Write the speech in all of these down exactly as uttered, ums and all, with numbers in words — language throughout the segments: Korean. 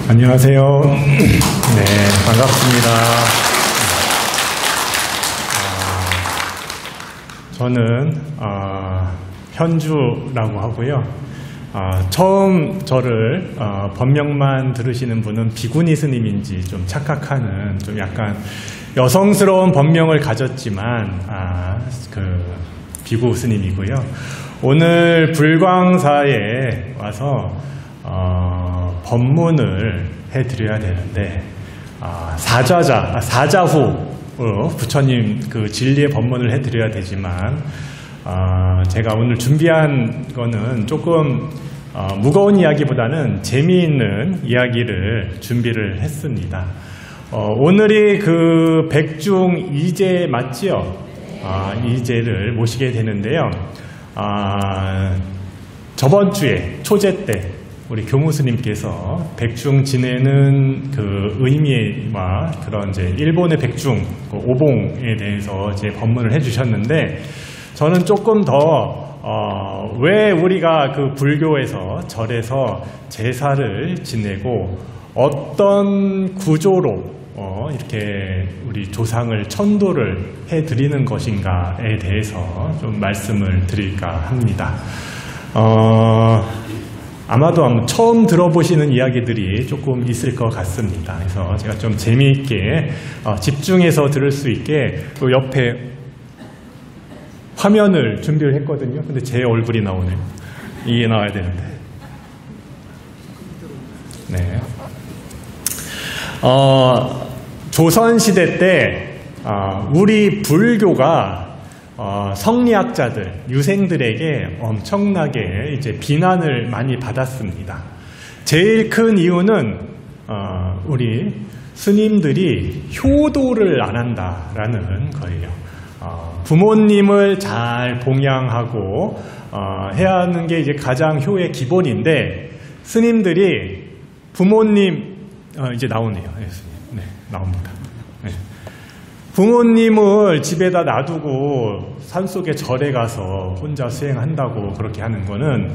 안녕하세요. 네, 반갑습니다. 아, 저는 아, 현주라고 하고요. 아, 처음 저를 아, 법명만 들으시는 분은 비구니 스님인지 좀 착각하는 좀 약간 여성스러운 법명을 가졌지만 아, 그 비구 스님이고요. 오늘 불광사에 와서 어, 법문을 해드려야 되는데 아, 사자자, 아, 사자후로 부처님 그 진리의 법문을 해드려야 되지만 아, 제가 오늘 준비한 거는 조금 어, 무거운 이야기보다는 재미있는 이야기를 준비를 했습니다. 어, 오늘이 그 백중 이제 맞지요? 아, 이제를 모시게 되는데요. 아, 저번 주에 초제 때 우리 교무스님께서 백중 지내는 그 의미와 그런 이제 일본의 백중 그 오봉에 대해서 이제 법문을 해주셨는데 저는 조금 더 어, 왜 우리가 그 불교에서 절에서 제사를 지내고 어떤 구조로 어, 이렇게 우리 조상을 천도를 해드리는 것인가에 대해서 좀 말씀을 드릴까 합니다. 어, 아마도 처음 들어보시는 이야기들이 조금 있을 것 같습니다. 그래서 제가 좀 재미있게 어, 집중해서 들을 수 있게 또 옆에 화면을 준비를 했거든요. 근데 제 얼굴이 나오네요. 이게 나와야 되는데. 네. 어, 조선시대 때 어, 우리 불교가 어, 성리학자들, 유생들에게 엄청나게 이제 비난을 많이 받았습니다. 제일 큰 이유는 어, 우리 스님들이 효도를 안 한다라는 거예요. 어, 부모님을 잘 봉양하고 어, 해야 하는 게 이제 가장 효의 기본인데 스님들이 부모님 어, 이제 나오네요. 네, 네 나옵니다. 네. 부모님을 집에다 놔두고 산속에 절에 가서 혼자 수행한다고 그렇게 하는 거는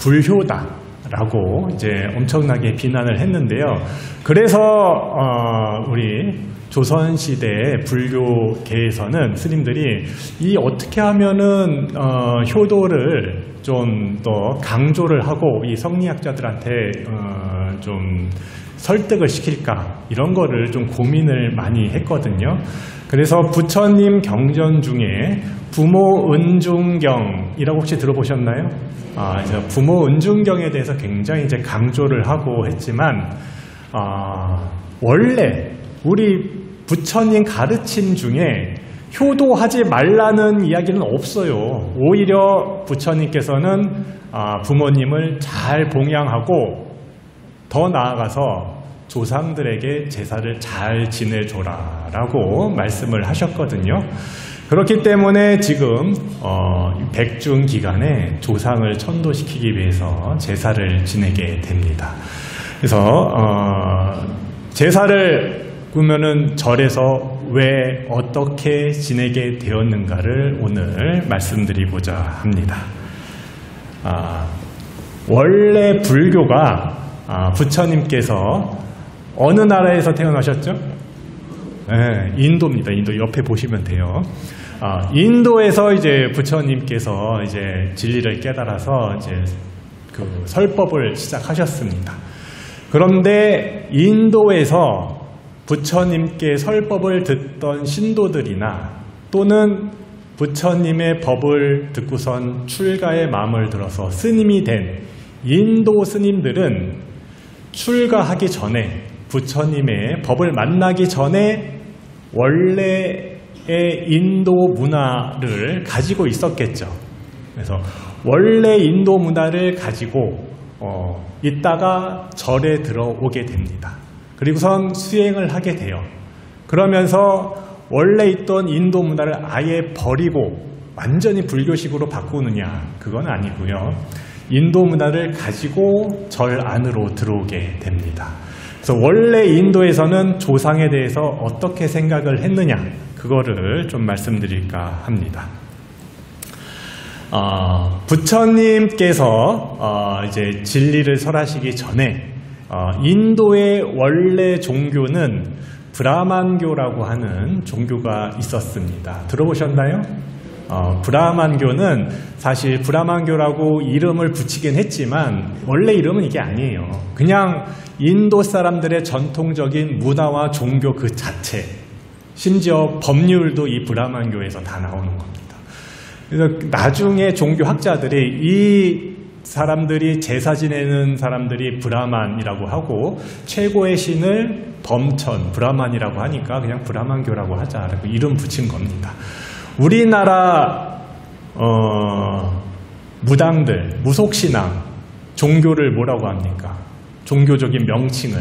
불효다라고 이제 엄청나게 비난을 했는데요. 그래서 어, 우리 조선시대 불교계에서는 스님들이 이 어떻게 하면은 어, 효도를 좀 더 강조를 하고 이 성리학자들한테 어, 좀 설득을 시킬까 이런 거를 좀 고민을 많이 했거든요. 그래서 부처님 경전 중에 부모 은중경이라고 혹시 들어보셨나요? 아, 이제 부모 은중경에 대해서 굉장히 이제 강조를 하고 했지만 아, 원래 우리 부처님 가르침 중에 효도하지 말라는 이야기는 없어요. 오히려 부처님께서는 아, 부모님을 잘 봉양하고 더 나아가서 조상들에게 제사를 잘 지내줘라 라고 말씀을 하셨거든요. 그렇기 때문에 지금 어, 백중 기간에 조상을 천도시키기 위해서 제사를 지내게 됩니다. 그래서 어, 제사를 그러면은 절에서 왜 어떻게 지내게 되었는가를 오늘 말씀드리고자 합니다. 아, 원래 불교가 아, 부처님께서 어느 나라에서 태어나셨죠? 네, 인도입니다. 인도 옆에 보시면 돼요. 아, 인도에서 이제 부처님께서 이제 진리를 깨달아서 이제 그 설법을 시작하셨습니다. 그런데 인도에서 부처님께 설법을 듣던 신도들이나 또는 부처님의 법을 듣고선 출가의 마음을 들어서 스님이 된 인도 스님들은 출가하기 전에 부처님의 법을 만나기 전에 원래의 인도 문화를 가지고 있었겠죠. 그래서 원래 인도 문화를 가지고 어, 있다가 절에 들어오게 됩니다. 그리고선 수행을 하게 돼요. 그러면서 원래 있던 인도 문화를 아예 버리고 완전히 불교식으로 바꾸느냐, 그건 아니고요. 인도 문화를 가지고 절 안으로 들어오게 됩니다. 그래서 원래 인도에서는 조상에 대해서 어떻게 생각을 했느냐, 그거를 좀 말씀드릴까 합니다. 어, 부처님께서 어, 이제 진리를 설하시기 전에 어, 인도의 원래 종교는 브라만교라고 하는 종교가 있었습니다. 들어보셨나요? 어, 브라만교는 사실 브라만교라고 이름을 붙이긴 했지만 원래 이름은 이게 아니에요. 그냥 인도 사람들의 전통적인 문화와 종교 그 자체, 심지어 법률도 이 브라만교에서 다 나오는 겁니다. 그래서 나중에 종교학자들이 이 사람들이 제사 지내는 사람들이 브라만이라고 하고 최고의 신을 범천, 브라만이라고 하니까 그냥 브라만교라고 하자라고 이름 붙인 겁니다. 우리나라 어, 무당들, 무속신앙, 종교를 뭐라고 합니까? 종교적인 명칭을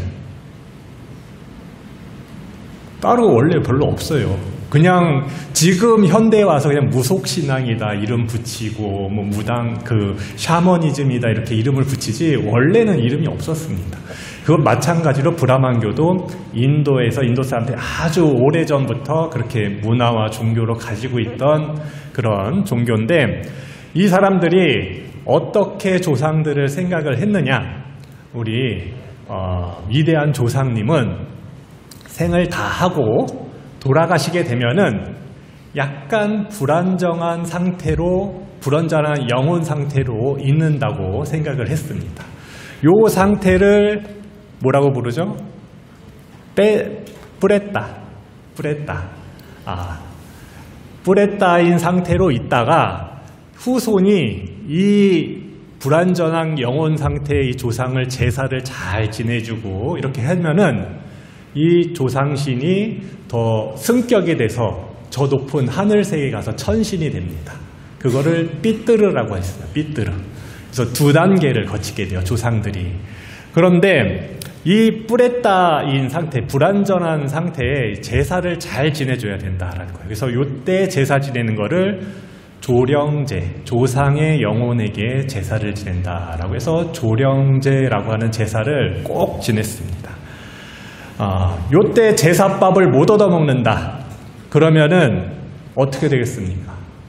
따로 원래 별로 없어요. 그냥 지금 현대에 와서 그냥 무속신앙이다 이름 붙이고 뭐 무당 그 샤머니즘이다 이렇게 이름을 붙이지 원래는 이름이 없었습니다. 그것 마찬가지로 브라만교도 인도에서 인도 사람들이 아주 오래전부터 그렇게 문화와 종교로 가지고 있던 그런 종교인데 이 사람들이 어떻게 조상들을 생각을 했느냐. 우리 어, 위대한 조상님은 생을 다 하고 돌아가시게 되면은 약간 불안정한 상태로 불안정한 영혼 상태로 있는다고 생각을 했습니다. 요 상태를 뭐라고 부르죠? 빼, 뿌랬다. 뿌랬다. 아, 뿌랬다인 상태로 있다가 후손이 이 불안전한 영혼 상태의 이 조상을 제사를 잘 지내주고 이렇게 하면은 이 조상신이 더 승격이 돼서 저 높은 하늘세계에 가서 천신이 됩니다. 그거를 삐뜨르라고 했어요. 삐뜨르. 그래서 두 단계를 거치게 돼요. 조상들이. 그런데 이 뿌랬다인 상태, 불완전한 상태에 제사를 잘 지내줘야 된다라는 거예요. 그래서 이때 제사 지내는 거를 조령제, 조상의 영혼에게 제사를 지낸다라고 해서 조령제라고 하는 제사를 꼭 지냈습니다. 아, 요때 제사밥을 못 얻어먹는다. 그러면은 어떻게 되겠습니까?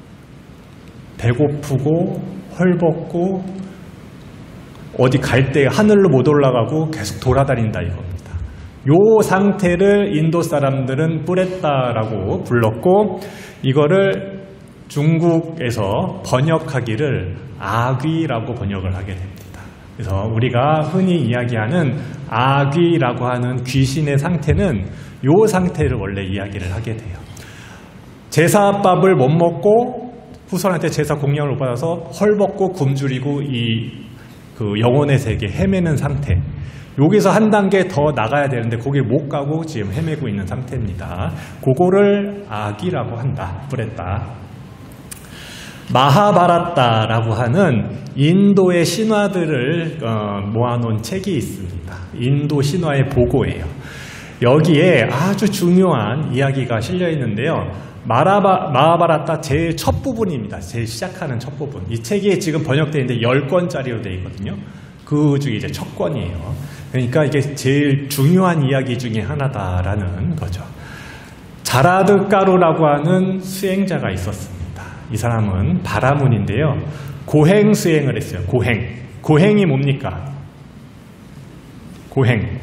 배고프고 헐벗고 어디 갈 때 하늘로 못 올라가고 계속 돌아다닌다 이겁니다. 요 상태를 인도 사람들은 뿌랬다라고 불렀고 이거를 중국에서 번역하기를 아귀라고 번역을 하게 됩니다. 그래서 우리가 흔히 이야기하는 아귀라고 하는 귀신의 상태는 요 상태를 원래 이야기를 하게 돼요. 제사밥을 못 먹고 후손한테 제사 공양을 못 받아서 헐벗고 굶주리고 이 그 영혼의 세계 헤매는 상태. 여기서 한 단계 더 나가야 되는데 거길 못 가고 지금 헤매고 있는 상태입니다. 그거를 아기라고 한다. 뿌렸다. 마하바라타라고 하는 인도의 신화들을 어, 모아놓은 책이 있습니다. 인도 신화의 보고예요. 여기에 아주 중요한 이야기가 실려 있는데요. 마라바, 마하바라타 제일 첫 부분입니다. 제일 시작하는 첫 부분. 이 책이 지금 번역되어 있는데 열 권짜리로 되어 있거든요. 그 중에 이제 첫 권이에요. 그러니까 이게 제일 중요한 이야기 중에 하나다라는 거죠. 자라드 까루라고 하는 수행자가 있었습니다. 이 사람은 바라문인데요. 고행 수행을 했어요. 고행. 고행이 뭡니까? 고행.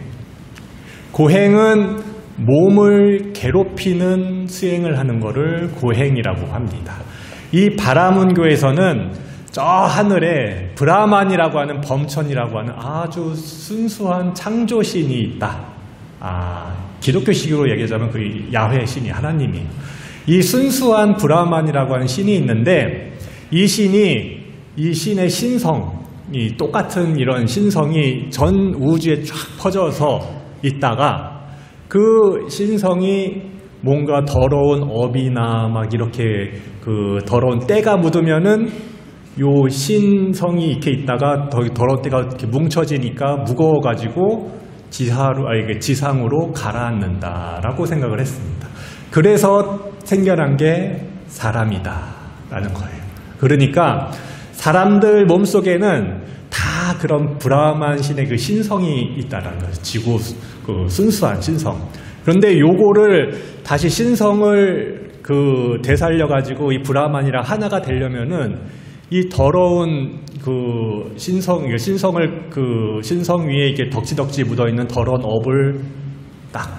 고행은 몸을 괴롭히는 수행을 하는 것을 고행이라고 합니다. 이 바라문교에서는 저 하늘에 브라만이라고 하는 범천이라고 하는 아주 순수한 창조신이 있다. 아, 기독교식으로 얘기하자면 그 야훼 신이 하나님이에요. 이 순수한 브라만이라고 하는 신이 있는데 이 신이 이 신의 신성이 똑같은 이런 신성이 전 우주에 쫙 퍼져서 있다가 그 신성이 뭔가 더러운 업이나 막 이렇게 그 더러운 때가 묻으면은 요 신성이 이렇게 있다가 더 더러운 때가 이렇게 뭉쳐지니까 무거워가지고 지하로, 아니, 지상으로 가라앉는다라고 생각을 했습니다. 그래서 생겨난 게 사람이다라는 거예요. 그러니까 사람들 몸속에는 다 그런 브라만 신의 그 신성이 있다라는 거예요. 지구 그 순수한 신성. 그런데 요거를 다시 신성을 그 되살려 가지고 이 브라만이랑 하나가 되려면은 이 더러운 그 신성, 신성을 그 신성 위에 이게 덕지덕지 묻어 있는 더러운 업을 딱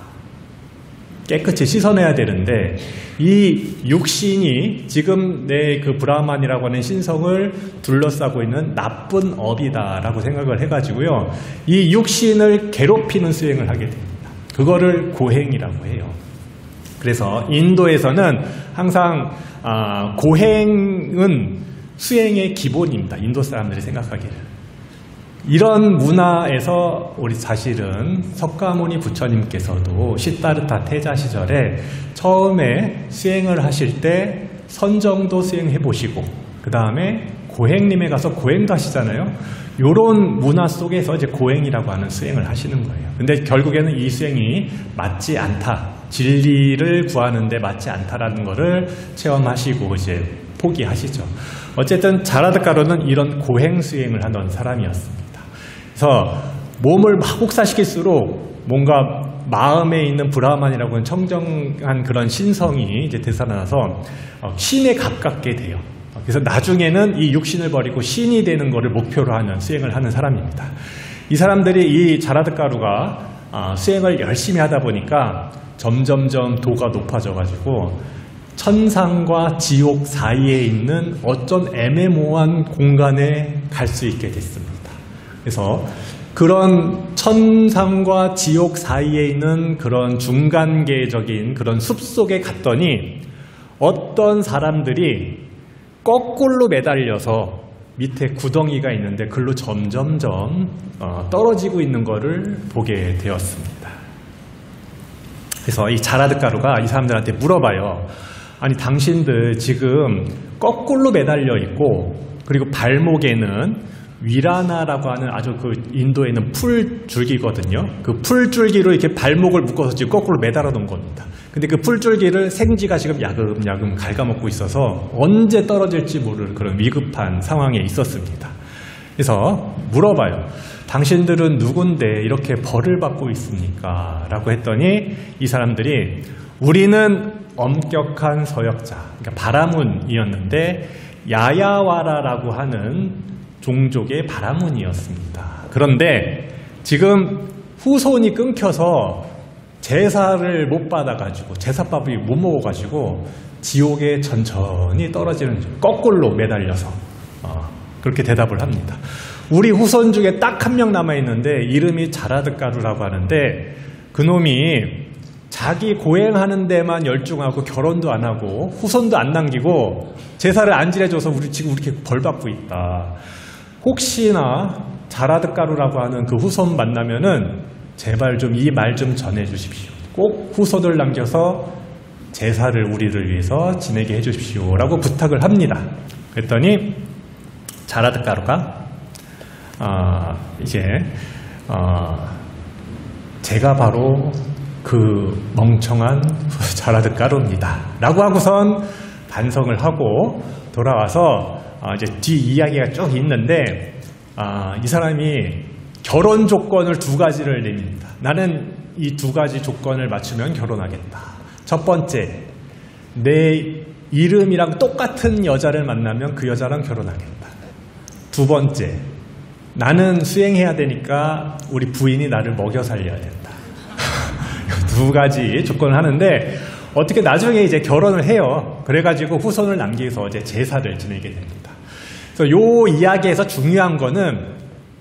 깨끗이 씻어내야 되는데, 이 육신이 지금 내 그 브라만이라고 하는 신성을 둘러싸고 있는 나쁜 업이다라고 생각을 해가지고요, 이 육신을 괴롭히는 수행을 하게 됩니다. 그거를 고행이라고 해요. 그래서 인도에서는 항상 아, 고행은 수행의 기본입니다. 인도 사람들이 생각하기를. 이런 문화에서 우리 사실은 석가모니 부처님께서도 시타르타 태자 시절에 처음에 수행을 하실 때 선정도 수행해 보시고, 그 다음에 고행림에 가서 고행도 하시잖아요. 이런 문화 속에서 이제 고행이라고 하는 수행을 하시는 거예요. 근데 결국에는 이 수행이 맞지 않다, 진리를 구하는데 맞지 않다라는 거를 체험하시고 이제 포기하시죠. 어쨌든 자라드가루는 이런 고행 수행을 하던 사람이었습니다. 그래서 몸을 막 혹사시킬수록 뭔가 마음에 있는 브라만이라고 하는 청정한 그런 신성이 이제 되살아나서 신에 가깝게 돼요. 그래서 나중에는 이 육신을 버리고 신이 되는 것을 목표로 하는 수행을 하는 사람입니다. 이 사람들이 이 자라드가루가 수행을 열심히 하다 보니까 점점점 도가 높아져가지고 천상과 지옥 사이에 있는 어떤 애매모호한 공간에 갈 수 있게 됐습니다. 그래서 그런 천상과 지옥 사이에 있는 그런 중간계적인 그런 숲속에 갔더니 어떤 사람들이 거꾸로 매달려서 밑에 구덩이가 있는데 글로 점점점 떨어지고 있는 것을 보게 되었습니다. 그래서 이 자라드가루가 이 사람들한테 물어봐요. 아니, 당신들 지금 거꾸로 매달려 있고, 그리고 발목에는 위라나라고 하는 아주 그 인도에는 풀줄기거든요. 그 풀줄기로 이렇게 발목을 묶어서 지금 거꾸로 매달아 놓은 겁니다. 근데 그 풀줄기를 생쥐가 지금 야금야금 갉아먹고 있어서 언제 떨어질지 모를 그런 위급한 상황에 있었습니다. 그래서 물어봐요. 당신들은 누군데 이렇게 벌을 받고 있습니까? 라고 했더니 이 사람들이 우리는 엄격한 서역자, 그러니까 바라문이었는데 야야와라라고 하는 종족의 바라문이었습니다. 그런데 지금 후손이 끊겨서 제사를 못 받아가지고 제사밥을 못 먹어가지고 지옥에 천천히 떨어지는 중, 거꾸로 매달려서 어, 그렇게 대답을 합니다. 우리 후손 중에 딱 한 명 남아있는데 이름이 자라드가루라고 하는데 그놈이 자기 고행하는 데만 열중하고 결혼도 안 하고 후손도 안 남기고 제사를 안 지내줘서 우리 지금 이렇게 벌 받고 있다. 혹시나 자라드가루라고 하는 그 후손 만나면은 제발 좀 이 말 좀 전해 주십시오. 꼭 후손을 남겨서 제사를 우리를 위해서 지내게 해 주십시오 라고 부탁을 합니다. 그랬더니 자라드가루가 어, 이제 어, 제가 바로 그 멍청한 자라드가루입니다 라고 하고선 반성을 하고 돌아와서 어, 이제 뒤 이야기가 쭉 있는데 어, 이 사람이 결혼 조건을 두 가지를 냅니다. 나는 이 두 가지 조건을 맞추면 결혼하겠다. 첫 번째, 내 이름이랑 똑같은 여자를 만나면 그 여자랑 결혼하겠다. 두 번째, 나는 수행해야 되니까 우리 부인이 나를 먹여 살려야 된다. 두 가지 조건을 하는데 어떻게 나중에 이제 결혼을 해요. 그래가지고 후손을 남기기 위해서 이제 제사를 지내게 됩니다. 그래서 요 이야기에서 중요한 거는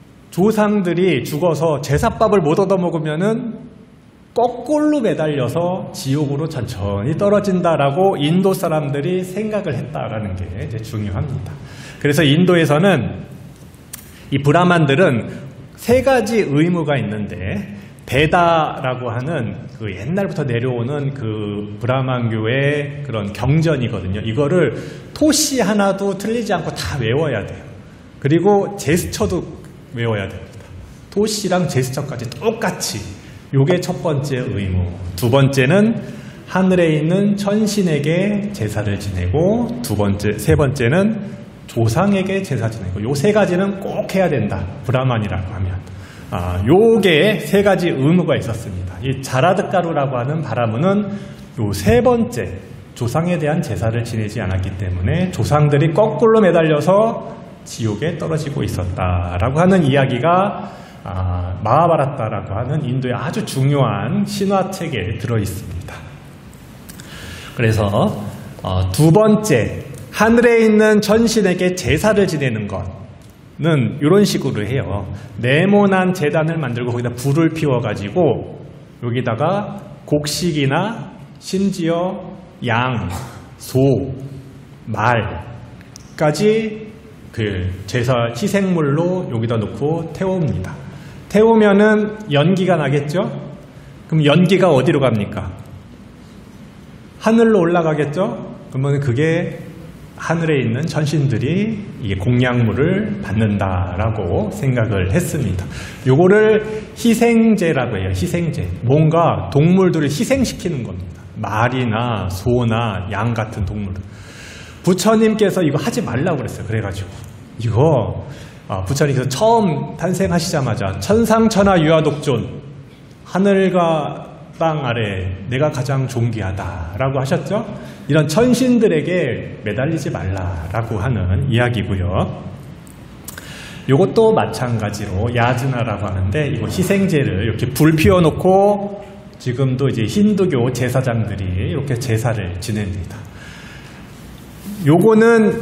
조상들이 죽어서 제사밥을 못 얻어먹으면은 거꾸로 매달려서 지옥으로 천천히 떨어진다라고 인도 사람들이 생각을 했다라는 게 이제 중요합니다. 그래서 인도에서는 이 브라만들은 세 가지 의무가 있는데 베다라고 하는 그 옛날부터 내려오는 그 브라만교의 그런 경전이거든요. 이거를 토시 하나도 틀리지 않고 다 외워야 돼요. 그리고 제스처도 외워야 됩니다. 토시랑 제스처까지 똑같이. 요게 첫 번째 의무. 두 번째는 하늘에 있는 천신에게 제사를 지내고, 두 번째, 세 번째는 조상에게 제사 지내고, 요 세 가지는 꼭 해야 된다. 브라만이라고 하면. 아, 요게 세 가지 의무가 있었습니다. 이 자라드가루라고 하는 바라문은 요 세 번째, 조상에 대한 제사를 지내지 않았기 때문에 조상들이 거꾸로 매달려서 지옥에 떨어지고 있었다라고 하는 이야기가 아, 마하바라타라고 하는 인도의 아주 중요한 신화책에 들어있습니다. 그래서 어, 두 번째, 하늘에 있는 천신에게 제사를 지내는 것은 이런 식으로 해요. 네모난 제단을 만들고 거기다 불을 피워가지고 여기다가 곡식이나 심지어 양, 소, 말까지 그 제사 희생물로 여기다 놓고 태웁니다. 태우면은 연기가 나겠죠? 그럼 연기가 어디로 갑니까? 하늘로 올라가겠죠? 그러면 그게 하늘에 있는 천신들이 이게 공양물을 받는다라고 생각을 했습니다. 요거를 희생제라고 해요. 희생제. 뭔가 동물들을 희생시키는 겁니다. 말이나 소나 양 같은 동물. 부처님께서 이거 하지 말라고 그랬어요. 그래가지고 이거 부처님께서 처음 탄생하시자마자 천상천하 유아독존, 하늘과 땅 아래 내가 가장 존귀하다라고 하셨죠. 이런 천신들에게 매달리지 말라라고 하는 이야기고요. 이것도 마찬가지로 야즈나라고 하는데, 이거 희생제를 이렇게 불 피워놓고 지금도 이제 힌두교 제사장들이 이렇게 제사를 지냅니다. 요거는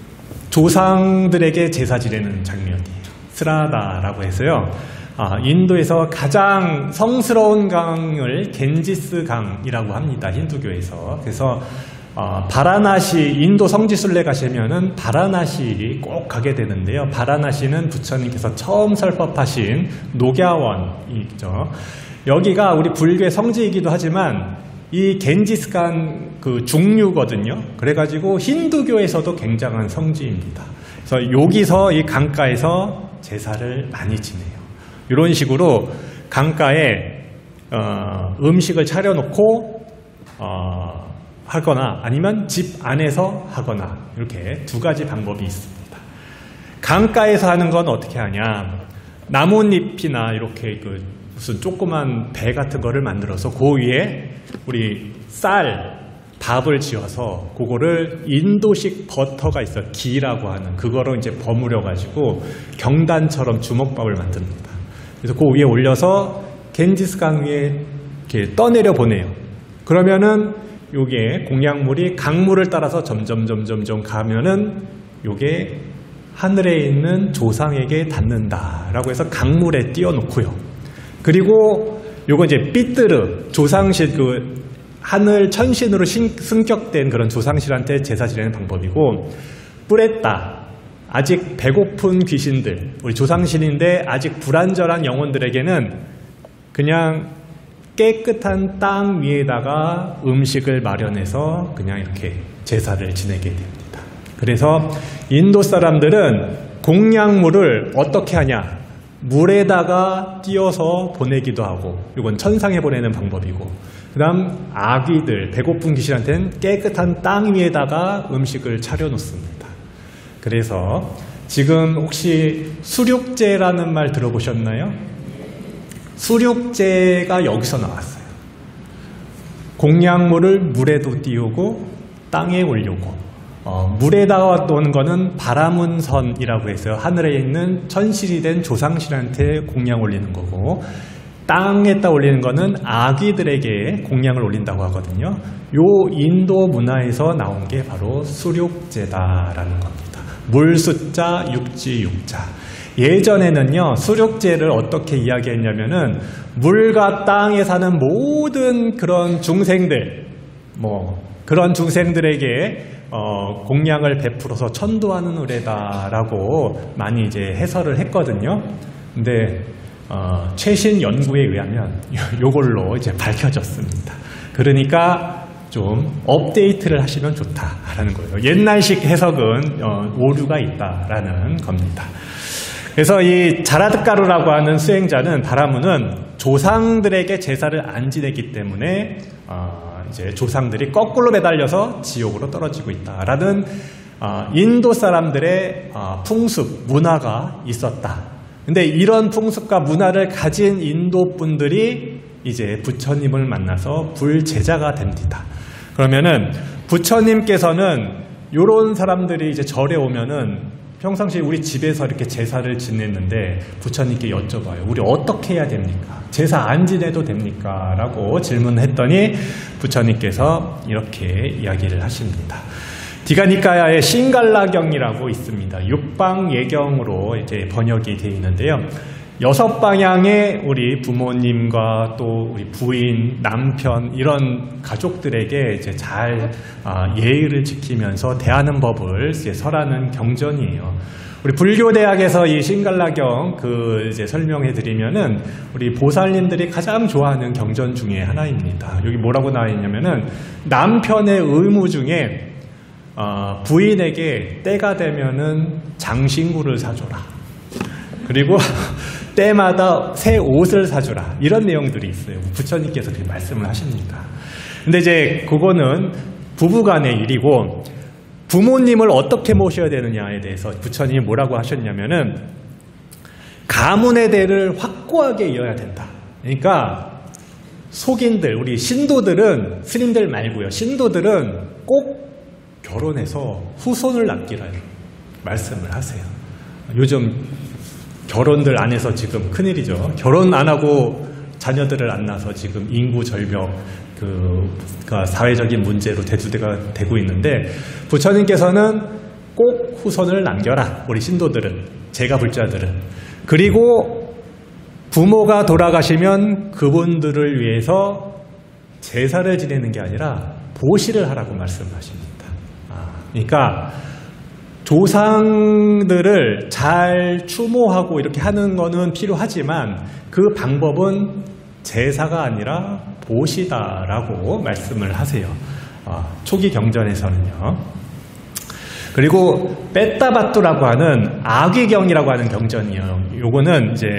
조상들에게 제사 지내는 장면이에요. 스라다라고 해서요. 아, 인도에서 가장 성스러운 강을 겐지스 강이라고 합니다. 힌두교에서. 그래서 어, 바라나시, 인도 성지순례 가시면은 바라나시 꼭 가게 되는데요. 바라나시는 부처님께서 처음 설법하신 녹야원이죠. 여기가 우리 불교의 성지이기도 하지만 이 겐지스강 그 중류거든요. 그래가지고 힌두교에서도 굉장한 성지입니다. 그래서 여기서 이 강가에서 제사를 많이 지내요. 이런 식으로 강가에 어, 음식을 차려놓고 어, 하거나 아니면 집 안에서 하거나 이렇게 두 가지 방법이 있습니다. 강가에서 하는 건 어떻게 하냐? 나뭇잎이나 이렇게 그 무슨 조그만 배 같은 거를 만들어서 그 위에 우리 쌀, 밥을 지어서 그거를 인도식 버터가 있어요. 기라고 하는 그거로 이제 버무려 가지고 경단처럼 주먹밥을 만듭니다. 그래서 그 위에 올려서 겐지스강 위에 이렇게 떠내려 보내요. 그러면은 요게 공양물이 강물을 따라서 점점 점점점 가면은 요게 하늘에 있는 조상에게 닿는다라고 해서 강물에 띄워놓고요. 그리고 요거 이제 삐뜨르 조상실 그 하늘 천신으로 승격된 그런 조상실한테 제사 지내는 방법이고, 뿌레따 아직 배고픈 귀신들, 우리 조상신인데 아직 불안전한 영혼들에게는 그냥 깨끗한 땅 위에다가 음식을 마련해서 그냥 이렇게 제사를 지내게 됩니다. 그래서 인도 사람들은 공양물을 어떻게 하냐? 물에다가 띄어서 보내기도 하고, 이건 천상에 보내는 방법이고, 그 다음 아귀들, 배고픈 귀신한테는 깨끗한 땅 위에다가 음식을 차려놓습니다. 그래서 지금 혹시 수륙제라는 말 들어보셨나요? 수륙제가 여기서 나왔어요. 공양물을 물에도 띄우고 땅에 올리고, 어, 물에다가 놓는 거는 바라문선이라고 해서 하늘에 있는 천신이 된 조상신한테 공양 올리는 거고, 땅에다 올리는 거는 아귀들에게 공양을 올린다고 하거든요. 요 인도 문화에서 나온 게 바로 수륙제다라는 겁니다. 물 숫자, 육지 육자. 예전에는요, 수륙제를 어떻게 이야기했냐면은 물과 땅에 사는 모든 그런 중생들, 뭐 그런 중생들에게 어, 공양을 베풀어서 천도하는 의례다라고 많이 이제 해설을 했거든요. 근데 어, 최신 연구에 의하면 요걸로 이제 밝혀졌습니다. 그러니까 좀 업데이트를 하시면 좋다라는 거예요. 옛날식 해석은 어, 오류가 있다라는 겁니다. 그래서 이 자라드가루라고 하는 수행자는 바라문은 조상들에게 제사를 안 지냈기 때문에 어, 이제 조상들이 거꾸로 매달려서 지옥으로 떨어지고 있다라는 어, 인도 사람들의 어, 풍습, 문화가 있었다. 근데 이런 풍습과 문화를 가진 인도 분들이 이제 부처님을 만나서 불제자가 됩니다. 그러면은 부처님께서는 요런 사람들이 이제 절에 오면은 평상시에 우리 집에서 이렇게 제사를 지냈는데 부처님께 여쭤봐요. 우리 어떻게 해야 됩니까? 제사 안 지내도 됩니까? 라고 질문했더니 부처님께서 이렇게 이야기를 하십니다. 디가니까야의 신갈라경이라고 있습니다. 육방 예경으로 이제 번역이 되어 있는데요. 여섯 방향의 우리 부모님과 또 우리 부인, 남편 이런 가족들에게 이제 잘 예의를 지키면서 대하는 법을 이제 설하는 경전이에요. 우리 불교대학에서 이 신갈라경 그 이제 설명해 드리면은 우리 보살님들이 가장 좋아하는 경전 중에 하나입니다. 여기 뭐라고 나와 있냐면은 남편의 의무 중에 어, 부인에게 때가 되면은 장신구를 사줘라. 그리고 때마다 새 옷을 사주라. 이런 내용들이 있어요. 부처님께서 그렇게 말씀을 하십니다. 근데 이제 그거는 부부간의 일이고 부모님을 어떻게 모셔야 되느냐에 대해서 부처님이 뭐라고 하셨냐면은 가문의 대를 확고하게 이어야 된다. 그러니까 속인들, 우리 신도들은 스님들 말고요. 신도들은 꼭 결혼해서 후손을 남기라는 말씀을 하세요. 요즘 결혼들 안 해서 지금 큰일이죠. 결혼 안 하고 자녀들을 안 낳아서 지금 인구 절벽, 그, 그 사회적인 문제로 대두가 되고 있는데 부처님께서는 꼭 후손을 남겨라. 우리 신도들은, 제가 불자들은. 그리고 부모가 돌아가시면 그분들을 위해서 제사를 지내는 게 아니라 보시를 하라고 말씀하십니다. 아, 그러니까 조상들을 잘 추모하고 이렇게 하는 거는 필요하지만 그 방법은 제사가 아니라 보시다라고 말씀을 하세요. 아, 초기 경전에서는요. 그리고 뺐다바뚜라고 하는 아귀경이라고 하는 경전이에요. 요거는 이제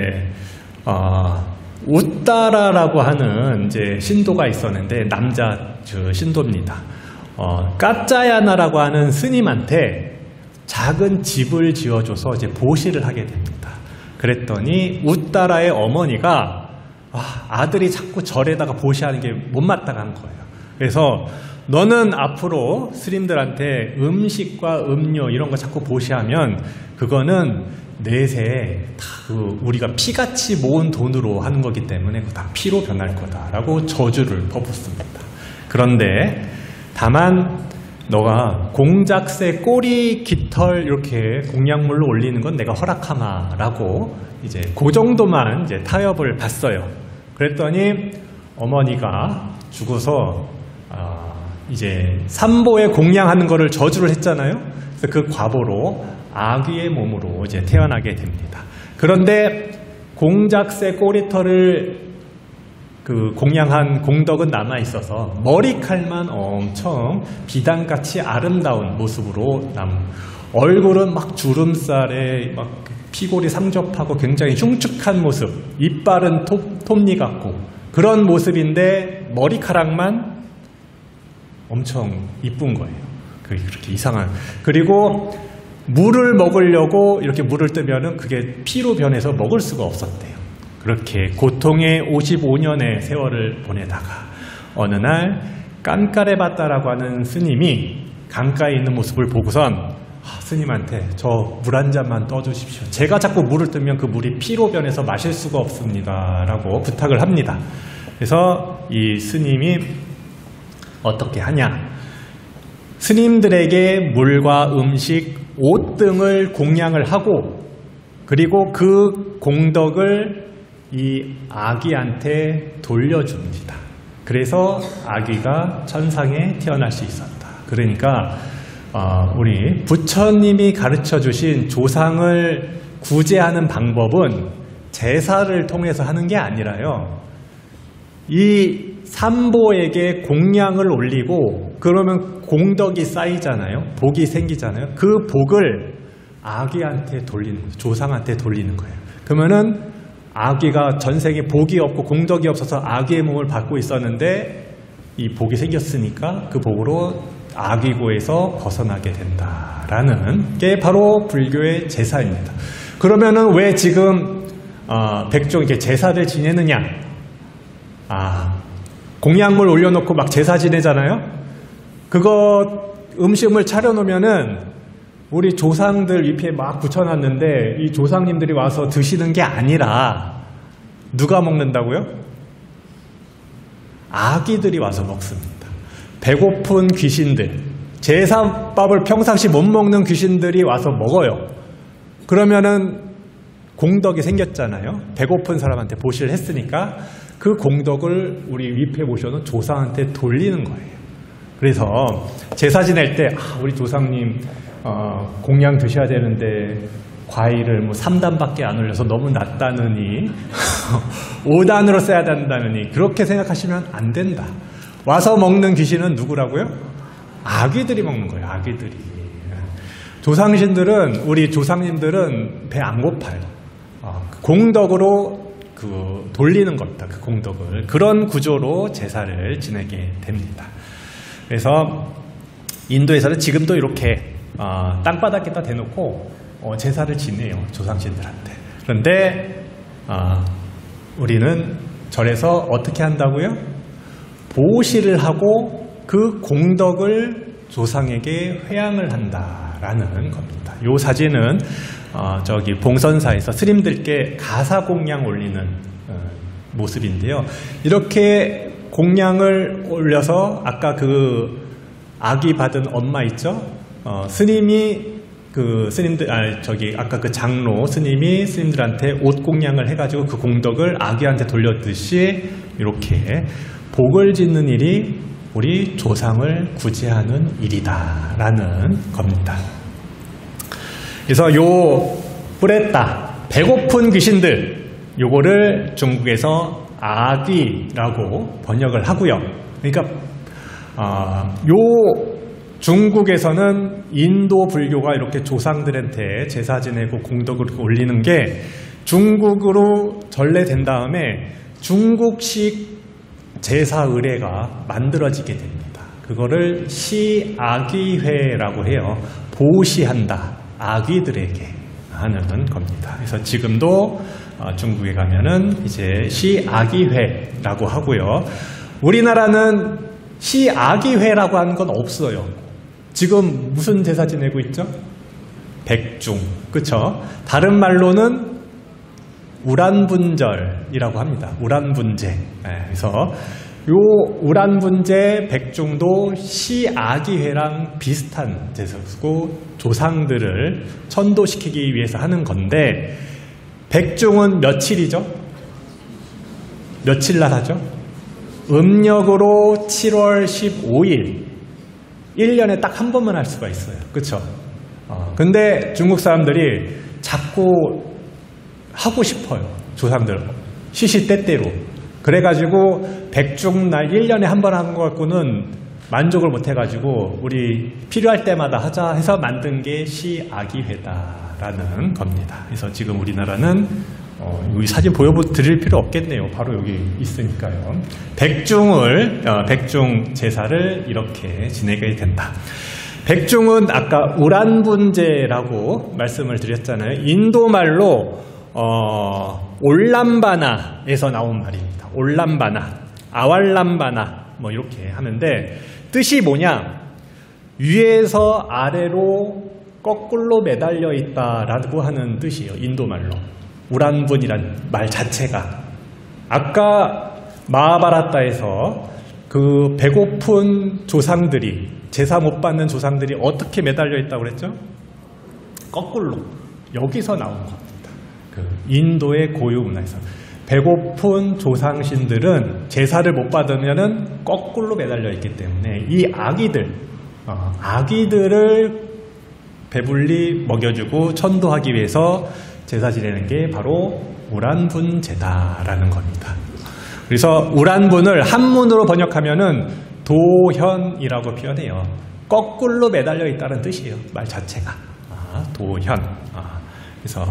어, 우따라라고 하는 이제 신도가 있었는데 남자 그 신도입니다. 어, 까짜야나라고 하는 스님한테 작은 집을 지어줘서 이제 보시를 하게 됩니다. 그랬더니 우따라의 어머니가 아, 아들이 자꾸 절에다가 보시하는 게 못마땅한 거예요. 그래서 너는 앞으로 스님들한테 음식과 음료 이런 거 자꾸 보시하면 그거는 내세에 다 그 우리가 피같이 모은 돈으로 하는 거기 때문에 그거 다 피로 변할 거다라고 저주를 퍼붓습니다. 그런데 다만 너가 공작새 꼬리 깃털 이렇게 공약물로 올리는 건 내가 허락하마라고 이제 그 정도만 이제 타협을 봤어요. 그랬더니 어머니가 죽어서 어 이제 삼보에 공양하는 거를 저주를 했잖아요. 그래서 그 과보로 아귀의 몸으로 이제 태어나게 됩니다. 그런데 공작새 꼬리털을 그 공양한 공덕은 남아 있어서 머리칼만 엄청 비단같이 아름다운 모습으로 남. 얼굴은 막 주름살에 막 피골이 상접하고 굉장히 흉측한 모습, 이빨은 톱, 톱니 같고 그런 모습인데 머리카락만 엄청 이쁜 거예요. 그렇게 이상한. 그리고 물을 먹으려고 이렇게 물을 뜨면은 그게 피로 변해서 먹을 수가 없었대요. 그렇게 고통의 오십오 년의 세월을 보내다가 어느 날 깐까레바따라고 하는 스님이 강가에 있는 모습을 보고선 아, 스님한테 저 물 한 잔만 떠주십시오. 제가 자꾸 물을 뜨면 그 물이 피로 변해서 마실 수가 없습니다. 라고 부탁을 합니다. 그래서 이 스님이 어떻게 하냐. 스님들에게 물과 음식, 옷 등을 공양을 하고 그리고 그 공덕을 이 아기한테 돌려줍니다. 그래서 아기가 천상에 태어날 수 있었다. 그러니까 어, 우리 부처님이 가르쳐 주신 조상을 구제하는 방법은 제사를 통해서 하는 게 아니라요. 이 삼보에게 공양을 올리고 그러면 공덕이 쌓이잖아요. 복이 생기잖아요. 그 복을 아기한테 돌리는 거예요. 조상한테 돌리는 거예요. 그러면은 아기가 전생에 복이 없고 공덕이 없어서 아기의 몸을 받고 있었는데 이 복이 생겼으니까 그 복으로 아기고에서 벗어나게 된다라는 게 바로 불교의 제사입니다. 그러면은 왜 지금 어, 백종 이렇게 제사를 지내느냐? 아, 공양물 올려놓고 막 제사 지내잖아요. 그거 음식을 차려놓으면은 우리 조상들 위패에 막 붙여놨는데 이 조상님들이 와서 드시는 게 아니라 누가 먹는다고요? 아기들이 와서 먹습니다. 배고픈 귀신들, 제사밥을 평상시 못 먹는 귀신들이 와서 먹어요. 그러면은 공덕이 생겼잖아요. 배고픈 사람한테 보시를 했으니까 그 공덕을 우리 위패 모셔놓은 조상한테 돌리는 거예요. 그래서 제사 지낼 때 아, 우리 조상님 어, 공양 드셔야 되는데 과일을 뭐 삼 단밖에 안 올려서 너무 낮다느니 오 단으로 써야 된다느니 그렇게 생각하시면 안 된다. 와서 먹는 귀신은 누구라고요? 아기들이 먹는 거예요. 아기들이. 조상신들은 우리 조상님들은 배 안 고파요. 어, 공덕으로 그 돌리는 겁니다. 그 공덕을. 그런 구조로 제사를 지내게 됩니다. 그래서 인도에서는 지금도 이렇게 어, 땅바닥에다 대놓고 어, 제사를 지내요. 조상신들한테. 그런데 어, 우리는 절에서 어떻게 한다고요? 보시를 하고 그 공덕을 조상에게 회양을 한다라는 겁니다. 이 사진은 어, 저기 봉선사에서 스님들께 가사 공양 올리는 어, 모습인데요. 이렇게 공양을 올려서 아까 그 아기 받은 엄마 있죠? 어, 스님이 그 스님들, 아, 저기 아까 그 장로 스님이 스님들한테 옷 공양을 해가지고 그 공덕을 아기한테 돌렸듯이 이렇게 복을 짓는 일이 우리 조상을 구제하는 일이다라는 겁니다. 그래서 요 뿌레따 배고픈 귀신들 요거를 중국에서 아귀라고 번역을 하고요. 그러니까 어, 요 중국에서는 인도 불교가 이렇게 조상들한테 제사 지내고 공덕을 올리는 게 중국으로 전래된 다음에 중국식 제사 의례가 만들어지게 됩니다. 그거를 시아귀회라고 해요. 보시한다. 아귀들에게 하는 겁니다. 그래서 지금도 중국에 가면은 이제 시아귀회라고 하고요. 우리나라는 시아귀회라고 하는 건 없어요. 지금 무슨 제사 지내고 있죠? 백중, 그쵸? 다른 말로는 우란분절이라고 합니다. 우란분제. 네, 그래서 요 우란분제 백중도 시아귀회랑 비슷한 제사고 조상들을 천도시키기 위해서 하는 건데 백중은 며칠이죠? 며칠 날 하죠? 음력으로 칠월 십오일 일 년에 딱 한 번만 할 수가 있어요. 그쵸? 어, 근데 중국 사람들이 자꾸 하고 싶어요. 조상들 시시때때로. 그래가지고 백중날 일 년에 한 번 하는 거 갖고는 만족을 못 해가지고 우리 필요할 때마다 하자 해서 만든 게 시아귀회다라는 겁니다. 그래서 지금 우리나라는 어, 여기 사진 보여드릴 필요 없겠네요. 바로 여기 있으니까요. 백중을 어, 백중 제사를 이렇게 지내게 된다. 백중은 아까 우란분제라고 말씀을 드렸잖아요. 인도 말로 어, 올람바나에서 나온 말입니다. 올람바나, 아왈람바나 뭐 이렇게 하는데 뜻이 뭐냐? 위에서 아래로 거꾸로 매달려 있다라고 하는 뜻이에요. 인도 말로. 우란분이란 말 자체가. 아까 마하바라타에서 그 배고픈 조상들이, 제사 못 받는 조상들이 어떻게 매달려 있다고 그랬죠? 거꾸로. 여기서 나온 겁니다. 그 인도의 고유 문화에서. 배고픈 조상신들은 제사를 못 받으면은 거꾸로 매달려 있기 때문에 이 아기들, 어, 아기들을 배불리 먹여주고 천도하기 위해서 제사 지내는 게 바로 우란분제다라는 겁니다. 그래서 우란분을 한문으로 번역하면은 도현이라고 표현해요. 거꾸로 매달려 있다는 뜻이에요. 말 자체가. 아, 도현. 아, 그래서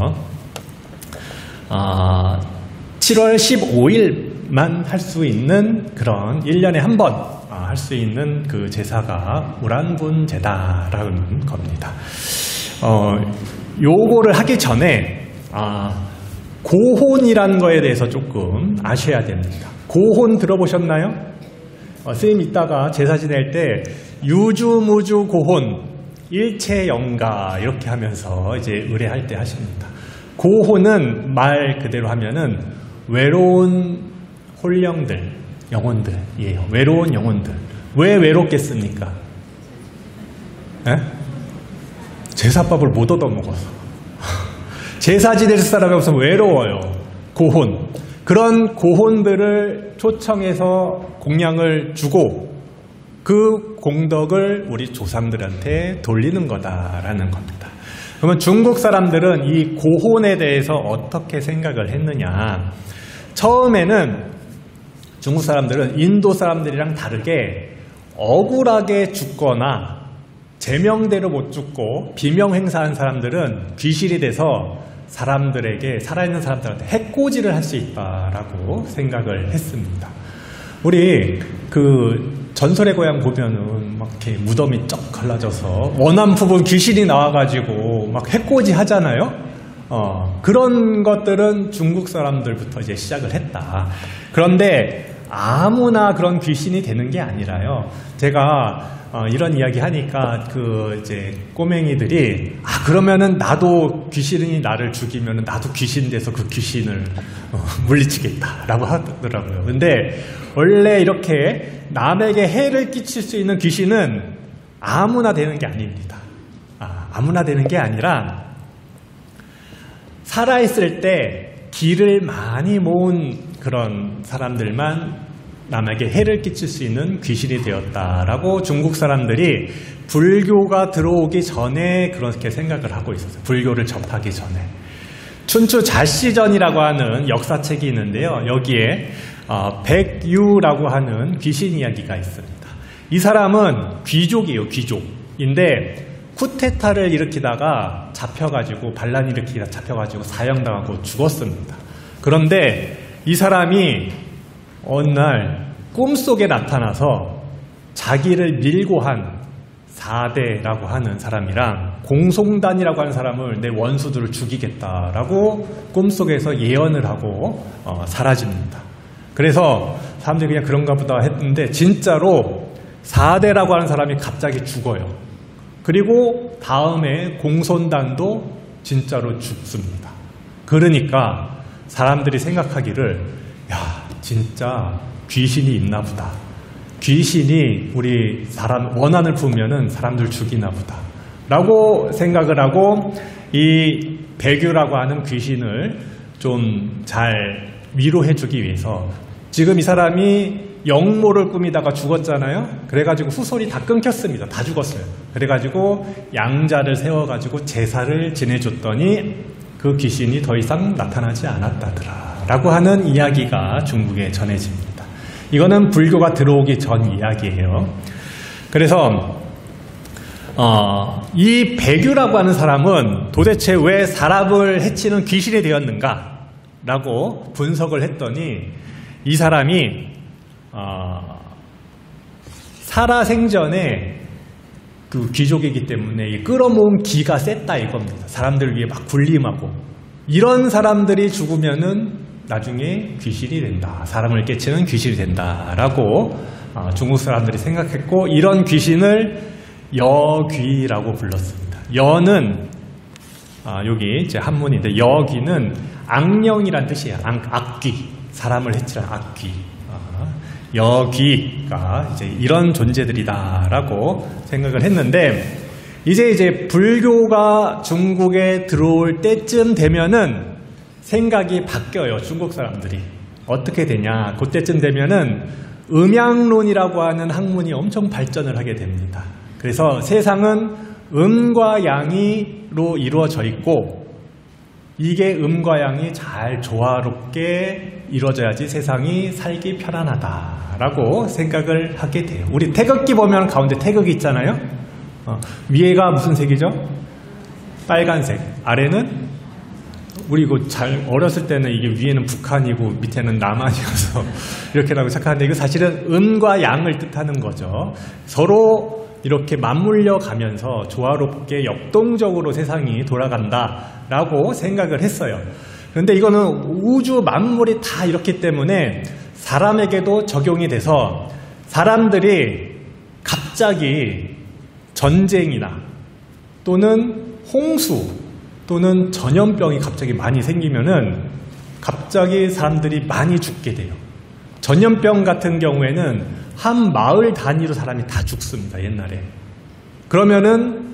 아, 칠월 십오일만 할 수 있는 그런 일 년에 한 번 할 수 있는 그 제사가 우란분제다라는 겁니다. 어, 요거를 하기 전에 아, 고혼이라는 거에 대해서 조금 아셔야 됩니다. 고혼 들어보셨나요? 어, 스님 있다가 제사 지낼 때 유주무주 고혼 일체영가 이렇게 하면서 이제 의례할 때 하십니다. 고혼은 말 그대로 하면은 외로운 홀령들, 영혼들이에요. 외로운 영혼들. 왜 외롭겠습니까? 에? 제사밥을 못 얻어먹어서. 제사 지낼 사람이 없으면 외로워요. 고혼. 그런 고혼들을 초청해서 공양을 주고 그 공덕을 우리 조상들한테 돌리는 거다라는 겁니다. 그러면 중국 사람들은 이 고혼에 대해서 어떻게 생각을 했느냐. 처음에는 중국 사람들은 인도 사람들이랑 다르게 억울하게 죽거나 제명대로 못 죽고 비명 행사한 사람들은 귀신이 돼서 사람들에게, 살아있는 사람들한테 해코지를 할 수 있다라고 생각을 했습니다. 우리 그 전설의 고향 보면은 막 이렇게 무덤이 쩍 갈라져서 원한 부분 귀신이 나와가지고 막 해코지 하잖아요. 어, 그런 것들은 중국 사람들부터 이제 시작을 했다. 그런데 아무나 그런 귀신이 되는 게 아니라요. 제가 어, 이런 이야기 하니까 그 이제 꼬맹이들이 아 그러면은 나도 귀신이 나를 죽이면은 나도 귀신 돼서 그 귀신을 어, 물리치겠다라고 하더라고요. 근데 원래 이렇게 남에게 해를 끼칠 수 있는 귀신은 아무나 되는 게 아닙니다. 아, 아무나 되는 게 아니라 살아있을 때 기를 많이 모은 그런 사람들만 남에게 해를 끼칠 수 있는 귀신이 되었다라고 중국 사람들이 불교가 들어오기 전에 그렇게 생각을 하고 있었어요. 불교를 접하기 전에. 춘추 자시전이라고 하는 역사책이 있는데요. 여기에 어, 백유라고 하는 귀신 이야기가 있습니다. 이 사람은 귀족이에요. 귀족인데 쿠데타를 일으키다가 잡혀가지고 반란 일으키다 잡혀가지고 사형당하고 죽었습니다. 그런데 이 사람이 어느 날 꿈속에 나타나서 자기를 밀고 한 사대라고 하는 사람이랑 공송단이라고 하는 사람을 내 원수들을 죽이겠다라고 꿈속에서 예언을 하고 어, 사라집니다. 그래서 사람들이 그냥 그런가 보다 했는데 진짜로 사대라고 하는 사람이 갑자기 죽어요. 그리고 다음에 공손단도 진짜로 죽습니다. 그러니까 사람들이 생각하기를 야 진짜 귀신이 있나 보다. 귀신이 우리 사람 원한을 부으면은 사람들 죽이나 보다 라고 생각을 하고 이 백유라고 하는 귀신을 좀 잘 위로해 주기 위해서 지금 이 사람이 영모를 꾸미다가 죽었잖아요. 그래가지고 후손이 다 끊겼습니다. 다 죽었어요. 그래가지고 양자를 세워가지고 제사를 지내줬더니 그 귀신이 더 이상 나타나지 않았다더라 라고 하는 이야기가 중국에 전해집니다. 이거는 불교가 들어오기 전 이야기예요. 그래서 어, 이 백유라고 하는 사람은 도대체 왜 사람을 해치는 귀신이 되었는가 라고 분석을 했더니 이 사람이 어, 살아생전에 그 귀족이기 때문에 끌어모은 기가 셌다 이겁니다. 사람들을 위해 막 군림하고 이런 사람들이 죽으면은 나중에 귀신이 된다. 사람을 깨치는 귀신이 된다라고 어, 중국 사람들이 생각했고 이런 귀신을 여귀라고 불렀습니다. 여는 아, 여기 이제 한문인데 여귀는 악령이란 뜻이에요. 악, 악귀, 사람을 해치는 악귀. 아, 여귀가 이제 이런 존재들이다라고 생각을 했는데 이제 이제 불교가 중국에 들어올 때쯤 되면은 생각이 바뀌어요. 중국 사람들이 어떻게 되냐? 그때쯤 되면은 음양론이라고 하는 학문이 엄청 발전을 하게 됩니다. 그래서 세상은 음과 양이로 이루어져 있고 이게 음과 양이 잘 조화롭게 이루어져야지 세상이 살기 편안하다라고 생각을 하게 돼요. 우리 태극기 보면 가운데 태극이 있잖아요. 어, 위에가 무슨 색이죠? 빨간색. 아래는 우리 이거 잘 어렸을 때는 이게 위에는 북한이고 밑에는 남한이어서 이렇게라고 생각하는데 이거 사실은 음과 양을 뜻하는 거죠. 서로 이렇게 맞물려 가면서 조화롭게 역동적으로 세상이 돌아간다라고 생각을 했어요. 그런데 이거는 우주 만물이 다 이렇기 때문에 사람에게도 적용이 돼서 사람들이 갑자기 전쟁이나 또는 홍수 또는 전염병이 갑자기 많이 생기면은 갑자기 사람들이 많이 죽게 돼요. 전염병 같은 경우에는 한 마을 단위로 사람이 다 죽습니다. 옛날에. 그러면은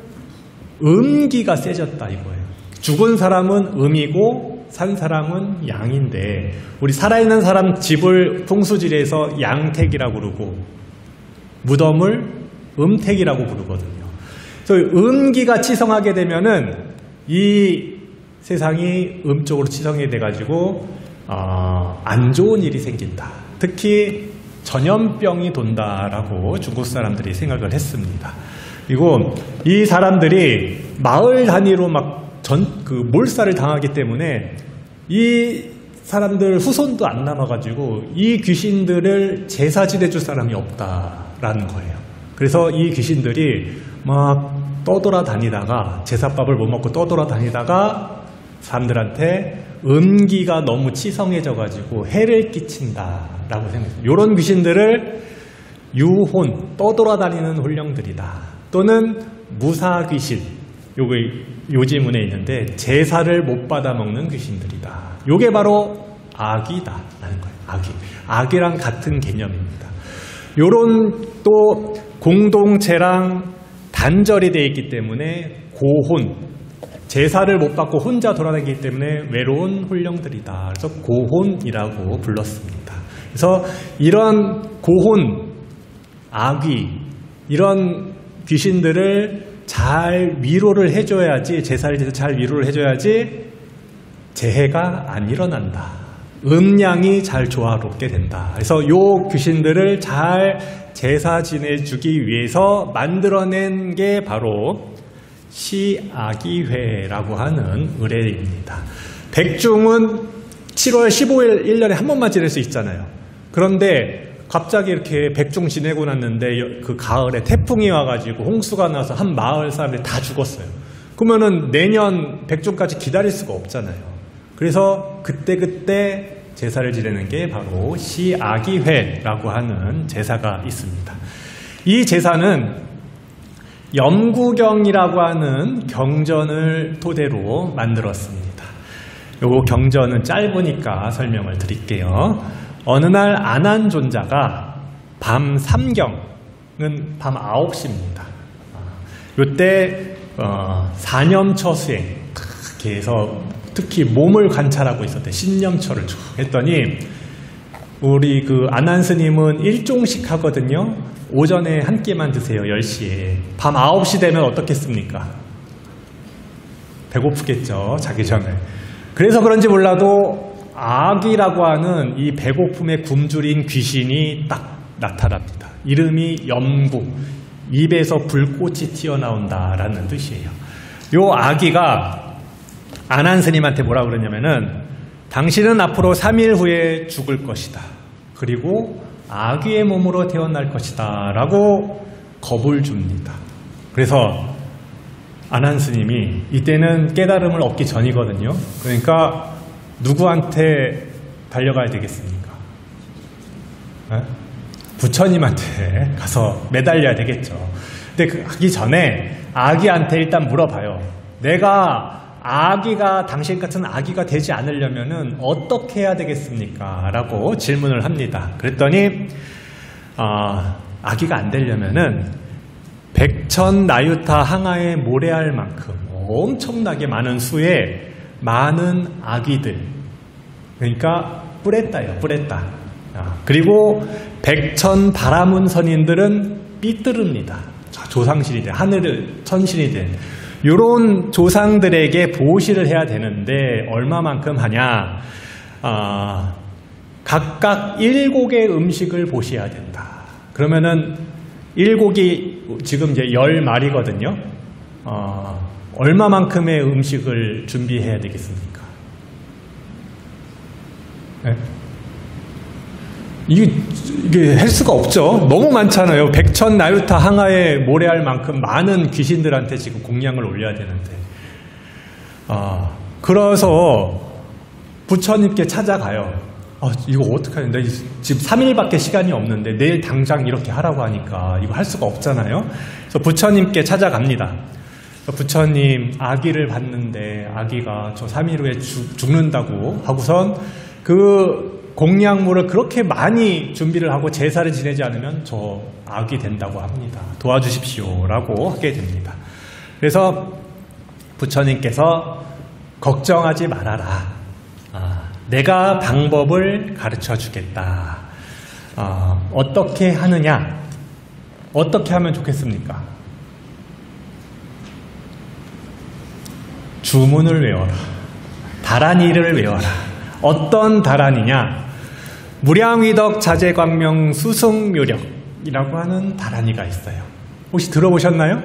음기가 세졌다 이거예요. 죽은 사람은 음이고 산 사람은 양인데, 우리 살아있는 사람 집을 풍수지리에서 양택이라고 부르고 무덤을 음택이라고 부르거든요. 그래서 음기가 치성하게 되면은 이 세상이 음쪽으로 치성이 돼가지고 어, 안 좋은 일이 생긴다. 특히 전염병이 돈다라고 중국 사람들이 생각을 했습니다. 그리고 이 사람들이 마을 단위로 막 전, 그 몰살을 당하기 때문에 이 사람들 후손도 안 남아가지고 이 귀신들을 제사 지내줄 사람이 없다라는 거예요. 그래서 이 귀신들이 막 떠돌아 다니다가 제사밥을 못 먹고 떠돌아 다니다가 사람들한테 음기가 너무 치성해져가지고 해를 끼친다라고 생각해요. 이런 귀신들을 유혼, 떠돌아 다니는 혼령들이다. 또는 무사귀신, 요거 요지문에 있는데 제사를 못 받아 먹는 귀신들이다. 요게 바로 악이다라는 거예요. 악이. 악이랑 같은 개념입니다. 요런 또 공동체랑 단절이 되어 있기 때문에 고혼, 제사를 못 받고 혼자 돌아다니기 때문에 외로운 혼령들이다. 그래서 고혼이라고 불렀습니다. 그래서 이런 고혼, 악귀, 이런 귀신들을 잘 위로를 해줘야지, 제사를 해서 잘 위로를 해줘야지 재해가 안 일어난다. 음양이 잘 조화롭게 된다. 그래서 요 귀신들을 잘 제사 지내주기 위해서 만들어낸 게 바로 시아기회라고 하는 의례입니다. 백중은 칠월 십오일 일 년에 한 번만 지낼 수 있잖아요. 그런데 갑자기 이렇게 백중 지내고 났는데 그 가을에 태풍이 와가지고 홍수가 나서 한 마을 사람들이 다 죽었어요. 그러면은 내년 백중까지 기다릴 수가 없잖아요. 그래서 그때그때 제사를 지내는 게 바로 시아기회라고 하는 제사가 있습니다. 이 제사는 염구경이라고 하는 경전을 토대로 만들었습니다. 요거 경전은 짧으니까 설명을 드릴게요. 어느 날 안한존자가 밤 삼경은 밤 아홉 시입니다. 요때 어, 사념처 수행 이렇게 해서 특히 몸을 관찰하고 있었대. 신념처를 쭉 했더니 우리 그 안한 스님은 일종식 하거든요. 오전에 한 끼만 드세요. 열 시에. 밤 아홉 시 되면 어떻겠습니까? 배고프겠죠. 자기 전에. 그래서 그런지 몰라도 악이라고 하는 이 배고픔에 굶주린 귀신이 딱 나타납니다. 이름이 염구, 입에서 불꽃이 튀어나온다라는 뜻이에요. 요 아기가 안한 스님한테 뭐라 그러냐면은 당신은 앞으로 삼 일 후에 죽을 것이다. 그리고 아기의 몸으로 태어날 것이다 라고 겁을 줍니다. 그래서 안한 스님이 이때는 깨달음을 얻기 전이거든요. 그러니까 누구한테 달려가야 되겠습니까? 네? 부처님한테 가서 매달려야 되겠죠. 근데 그 하기 전에 아기한테 일단 물어봐요. 내가 아기가 당신 같은 아기가 되지 않으려면은 어떻게 해야 되겠습니까? 라고 질문을 합니다. 그랬더니 어, 아기가 안 되려면은 백천 나유타 항아에 모래알 만큼 엄청나게 많은 수의 많은 아기들, 그러니까 뿌랬다요, 뿌랬다. 그리고 백천 바라문 선인들은 삐뚤읍니다. 조상신이 된, 하늘을 천신이 된 이런 조상들에게 보시를 해야 되는데 얼마만큼 하냐? 아, 각각 일곡의 음식을 보셔야 된다. 그러면은 일곡이 지금 이제 열 마리거든요. 어, 얼마만큼의 음식을 준비해야 되겠습니까? 네? 이게, 이게 할 수가 없죠. 너무 많잖아요. 백천 나유타 항아에 모래알 만큼 많은 귀신들한테 지금 공양을 올려야 되는데. 아, 그래서 부처님께 찾아가요. 아, 아, 이거 어떡하냐. 나 지금 삼 일밖에 시간이 없는데 내일 당장 이렇게 하라고 하니까 이거 할 수가 없잖아요. 그래서 부처님께 찾아갑니다. 부처님, 아기를 봤는데 아기가 저 삼 일 후에 죽, 죽는다고 하고선 그 공양물을 그렇게 많이 준비를 하고 제사를 지내지 않으면 저 악이 된다고 합니다. 도와주십시오 라고 하게 됩니다. 그래서 부처님께서 걱정하지 말아라. 아, 내가 방법을 가르쳐 주겠다. 아, 어떻게 하느냐? 어떻게 하면 좋겠습니까? 주문을 외워라. 다란이를 외워라. 어떤 다란이냐? 무량위덕 자재광명 수승묘력이라고 하는 다란이가 있어요. 혹시 들어보셨나요?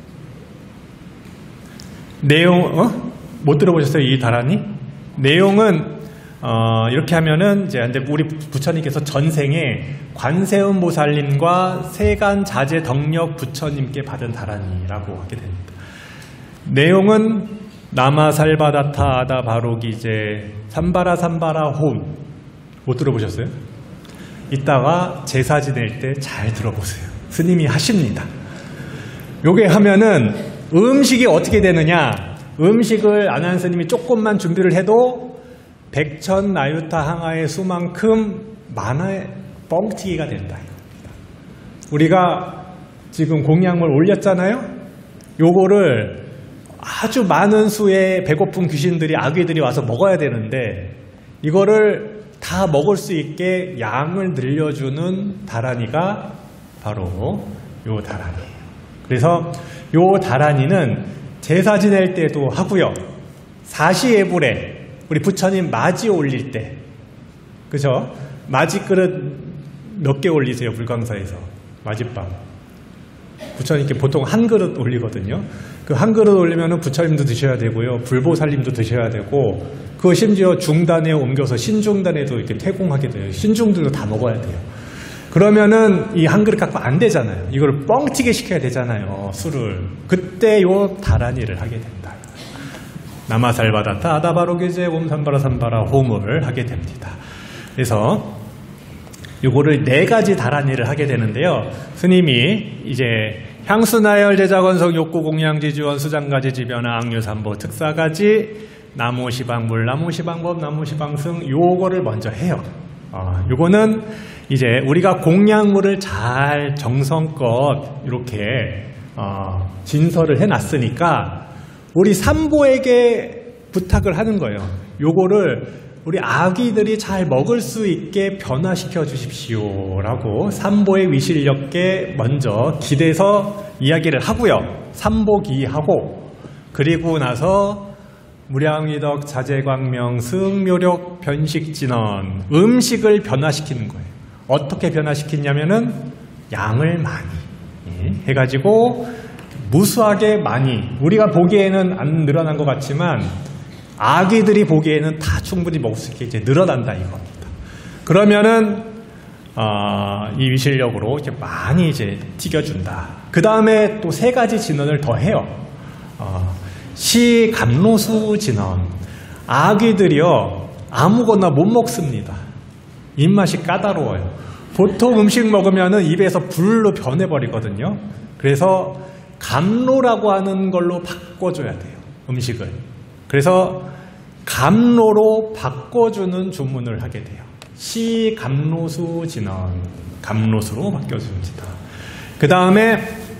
내용, 어? 못 들어보셨어요? 이 다란이? 내용은 어, 이렇게 하면은 이제 우리 부처님께서 전생에 관세음 보살님과 세간 자재 덕력 부처님께 받은 다란이라고 하게 됩니다. 내용은 나마살바다타 아다 바로기제 삼바라 삼바라 홈. 못 들어보셨어요? 이따가 제사 지낼 때 잘 들어보세요. 스님이 하십니다. 요게 하면은 음식이 어떻게 되느냐? 음식을 아난 스님이 조금만 준비를 해도 백천 나유타 항아의 수만큼 만화의 뻥튀기가 된다. 우리가 지금 공양물 올렸잖아요? 요거를 아주 많은 수의 배고픈 귀신들이, 아귀들이 와서 먹어야 되는데 이거를 다 먹을 수 있게 양을 늘려주는 다란이가 바로 요 다란이에요. 그래서 요 다란이는 제사 지낼 때도 하고요. 사시예불에 우리 부처님 맞이 올릴 때, 그죠? 맞이 그릇 몇 개 올리세요? 불광사에서 맞이빵 부처님께 보통 한 그릇 올리거든요. 그 한 그릇 올리면은 부처님도 드셔야 되고요, 불보살님도 드셔야 되고, 그 심지어 중단에 옮겨서 신중단에도 이렇게 퇴공하게 돼요. 신중들도 다 먹어야 돼요. 그러면은 이 한 그릇 갖고 안 되잖아요. 이걸 뻥튀기 시켜야 되잖아요, 술을. 그때 요 다란이를 하게 된다. 나마살바다타 아다바로게제 옴삼바라 삼바라 홈을 하게 됩니다. 그래서 요거를 네 가지 다란이를 하게 되는데요. 스님이 이제 향수나열 제자건성 욕구 공양지주원 수장가지 지변화 악류삼보 특사가지 나무시방물 나무시방법 나무시방승 요거를 먼저 해요. 어, 요거는 이제 우리가 공양물을 잘 정성껏 이렇게 어, 진설을 해놨으니까 우리 삼보에게 부탁을 하는 거예요. 요거를 우리 아기들이 잘 먹을 수 있게 변화시켜 주십시오 라고 삼보의 위실력께 먼저 기대서 이야기를 하고요. 삼보기하고, 그리고 나서 무량위덕 자재광명 승묘력 변식진언, 음식을 변화시키는 거예요. 어떻게 변화시키냐면은 양을 많이 해가지고 무수하게 많이, 우리가 보기에는 안 늘어난 것 같지만 아기들이 보기에는 다 충분히 먹을 수 있게 이제 늘어난다 이겁니다. 그러면은 어, 이 위실력으로 이제 많이 이제 튀겨준다. 그 다음에 또 세 가지 진언을 더 해요. 어, 시감로수 진언. 아기들이요 아무거나 못 먹습니다. 입맛이 까다로워요. 보통 음식 먹으면은 입에서 불로 변해버리거든요. 그래서 감로라고 하는 걸로 바꿔줘야 돼요, 음식을. 그래서 감로로 바꿔주는 주문을 하게 돼요. 시 감로수 진언, 감로수로 바뀌어줍니다. 그 다음에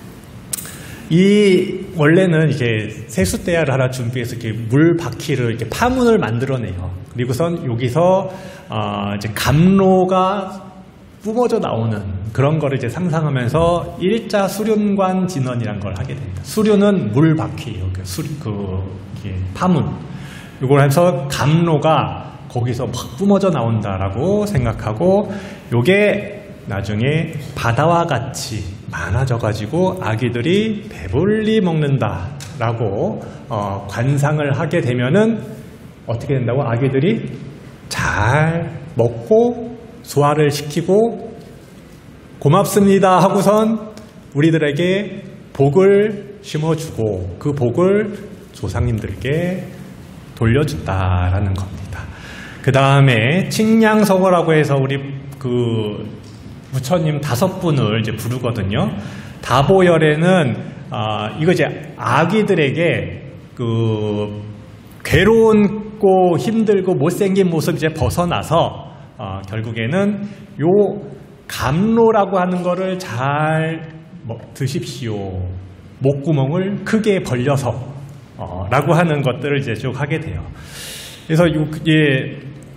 이 원래는 이게 세숫대야를 하나 준비해서 이렇게 물 바퀴를 이렇게 파문을 만들어내요. 그리고선 여기서 어 이제 감로가 뿜어져 나오는 그런 거를 이제 상상하면서 일자 수륜관 진언이란 걸 하게 됩니다. 수륜은 물 바퀴, 수, 그 파문. 이걸 해서 감로가 거기서 막 뿜어져 나온다라고 생각하고, 요게 나중에 바다와 같이 많아져가지고 아기들이 배불리 먹는다라고 어, 관상을 하게 되면은 어떻게 된다고? 아기들이 잘 먹고 소화를 시키고 고맙습니다 하고선 우리들에게 복을 심어주고 그 복을 조상님들께 돌려준다라는 겁니다. 그 다음에 칭량서고라고 해서 우리 그 부처님 다섯 분을 이제 부르거든요. 다보열에는 아, 이거 이제 아기들에게 그 괴로운고 힘들고 못생긴 모습 이제 벗어나서 어, 결국에는 요 감로라고 하는 거를 잘 뭐, 드십시오. 목구멍을 크게 벌려서 어, 라고 하는 것들을 이제 쭉 하게 돼요. 그래서 요, 예,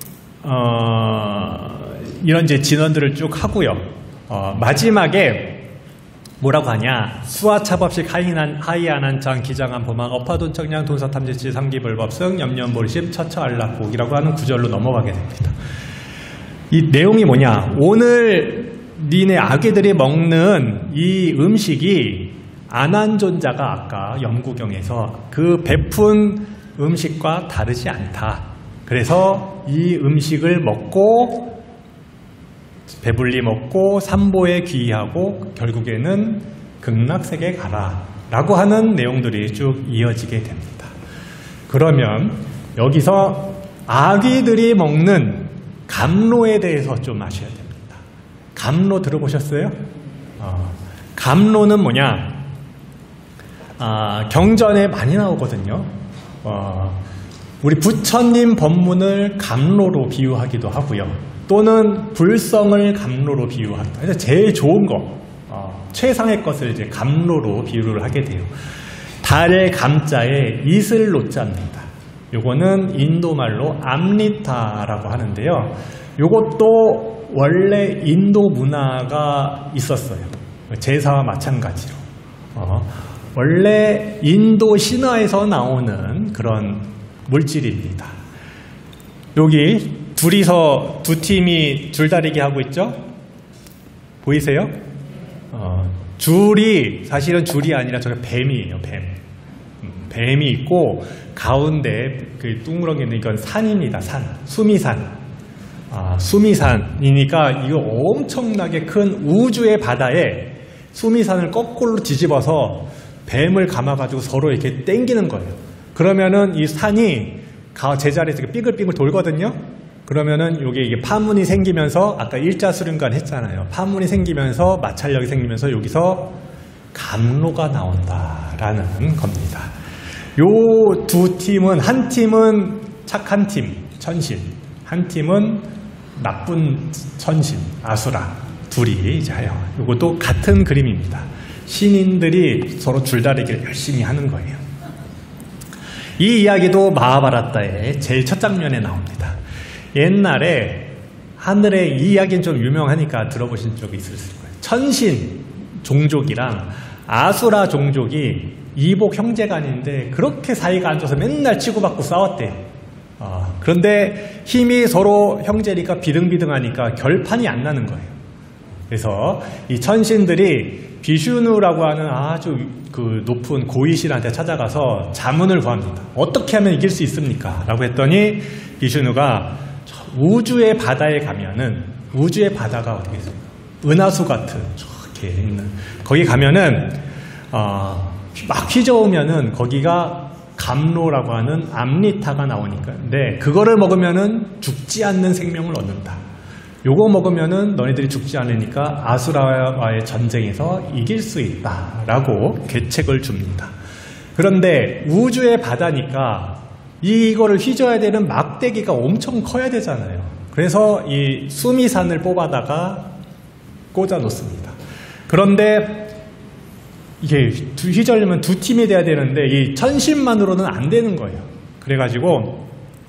어, 이런 이제 진언들을 쭉 하고요. 어, 마지막에 뭐라고 하냐? 수화차법식 하이난, 하이아난창 기장한 보망 업하돈 청량 돈사탐지치 삼기불법승 염려몰심 처처안락곡이라고 하는 구절로 넘어가게 됩니다. 이 내용이 뭐냐? 오늘 니네 아기들이 먹는 이 음식이 아난존자가 아까 염구경에서 그 베푼 음식과 다르지 않다. 그래서 이 음식을 먹고 배불리 먹고 삼보에 귀의하고 결국에는 극락세계에 가라 라고 하는 내용들이 쭉 이어지게 됩니다. 그러면 여기서 아귀들이 먹는 감로에 대해서 좀 아셔야 됩니다. 감로 들어보셨어요? 어, 감로는 뭐냐? 아, 경전에 많이 나오거든요. 어, 우리 부처님 법문을 감로로 비유하기도 하고요. 또는 불성을 감로로 비유한다. 그래서 제일 좋은 거, 어, 최상의 것을 이제 감로로 비유를 하게 돼요. 달의 감자에 이슬 노자입니다. 요거는 인도말로 암리타라고 하는데요. 요것도 원래 인도 문화가 있었어요. 제사와 마찬가지로. 어, 원래 인도 신화에서 나오는 그런 물질입니다. 여기 둘이서 두 팀이 줄다리기 하고 있죠? 보이세요? 어, 줄이 사실은 줄이 아니라 저게 뱀이에요. 뱀. 음, 뱀이 있고 가운데 그 둥그렁이는 이건 산입니다. 산. 수미산. 아, 수미산이니까 이거 엄청나게 큰 우주의 바다에 수미산을 거꾸로 뒤집어서 뱀을 감아가지고 서로 이렇게 당기는 거예요. 그러면은 이 산이 제자리에서 삐글삐글 돌거든요. 그러면은 요게 이게 파문이 생기면서 아까 일자수륜관 했잖아요. 파문이 생기면서 마찰력이 생기면서 여기서 감로가 나온다라는 겁니다. 요 두 팀은 한 팀은 착한 팀 천신, 한 팀은 나쁜 천신 아수라 둘이 이제 해요. 요것도 같은 그림입니다. 신인들이 서로 줄다리기를 열심히 하는 거예요. 이 이야기도 마하바라타의 제일 첫 장면에 나옵니다. 옛날에 하늘에 이 이야기는 좀 유명하니까 들어보신 적이 있을 거예요. 천신 종족이랑 아수라 종족이 이복 형제간인데 그렇게 사이가 안 좋아서 맨날 치고받고 싸웠대요. 어, 그런데 힘이 서로 형제니까 비등비등하니까 결판이 안 나는 거예요. 그래서 이 천신들이 비슈누라고 하는 아주 그 높은 고이신한테 찾아가서 자문을 구합니다. 어떻게 하면 이길 수 있습니까? 라고 했더니 비슈누가 우주의 바다에 가면은 우주의 바다가 어떻게 있습니까? 은하수 같은 저렇게 있는 거기 가면은 어, 막 휘저으면은 거기가 감로라고 하는 암리타가 나오니까 근데 그거를 먹으면은 죽지 않는 생명을 얻는다. 요거 먹으면은 너희들이 죽지 않으니까 아수라와의 전쟁에서 이길 수 있다라고 계책을 줍니다. 그런데 우주의 바다니까 이거를 휘저어야 되는 막대기가 엄청 커야 되잖아요. 그래서 이 수미산을 뽑아다가 꽂아 놓습니다. 그런데 이게 휘저으려면 두 팀이 돼야 되는데 이 천신만으로는 안 되는 거예요. 그래가지고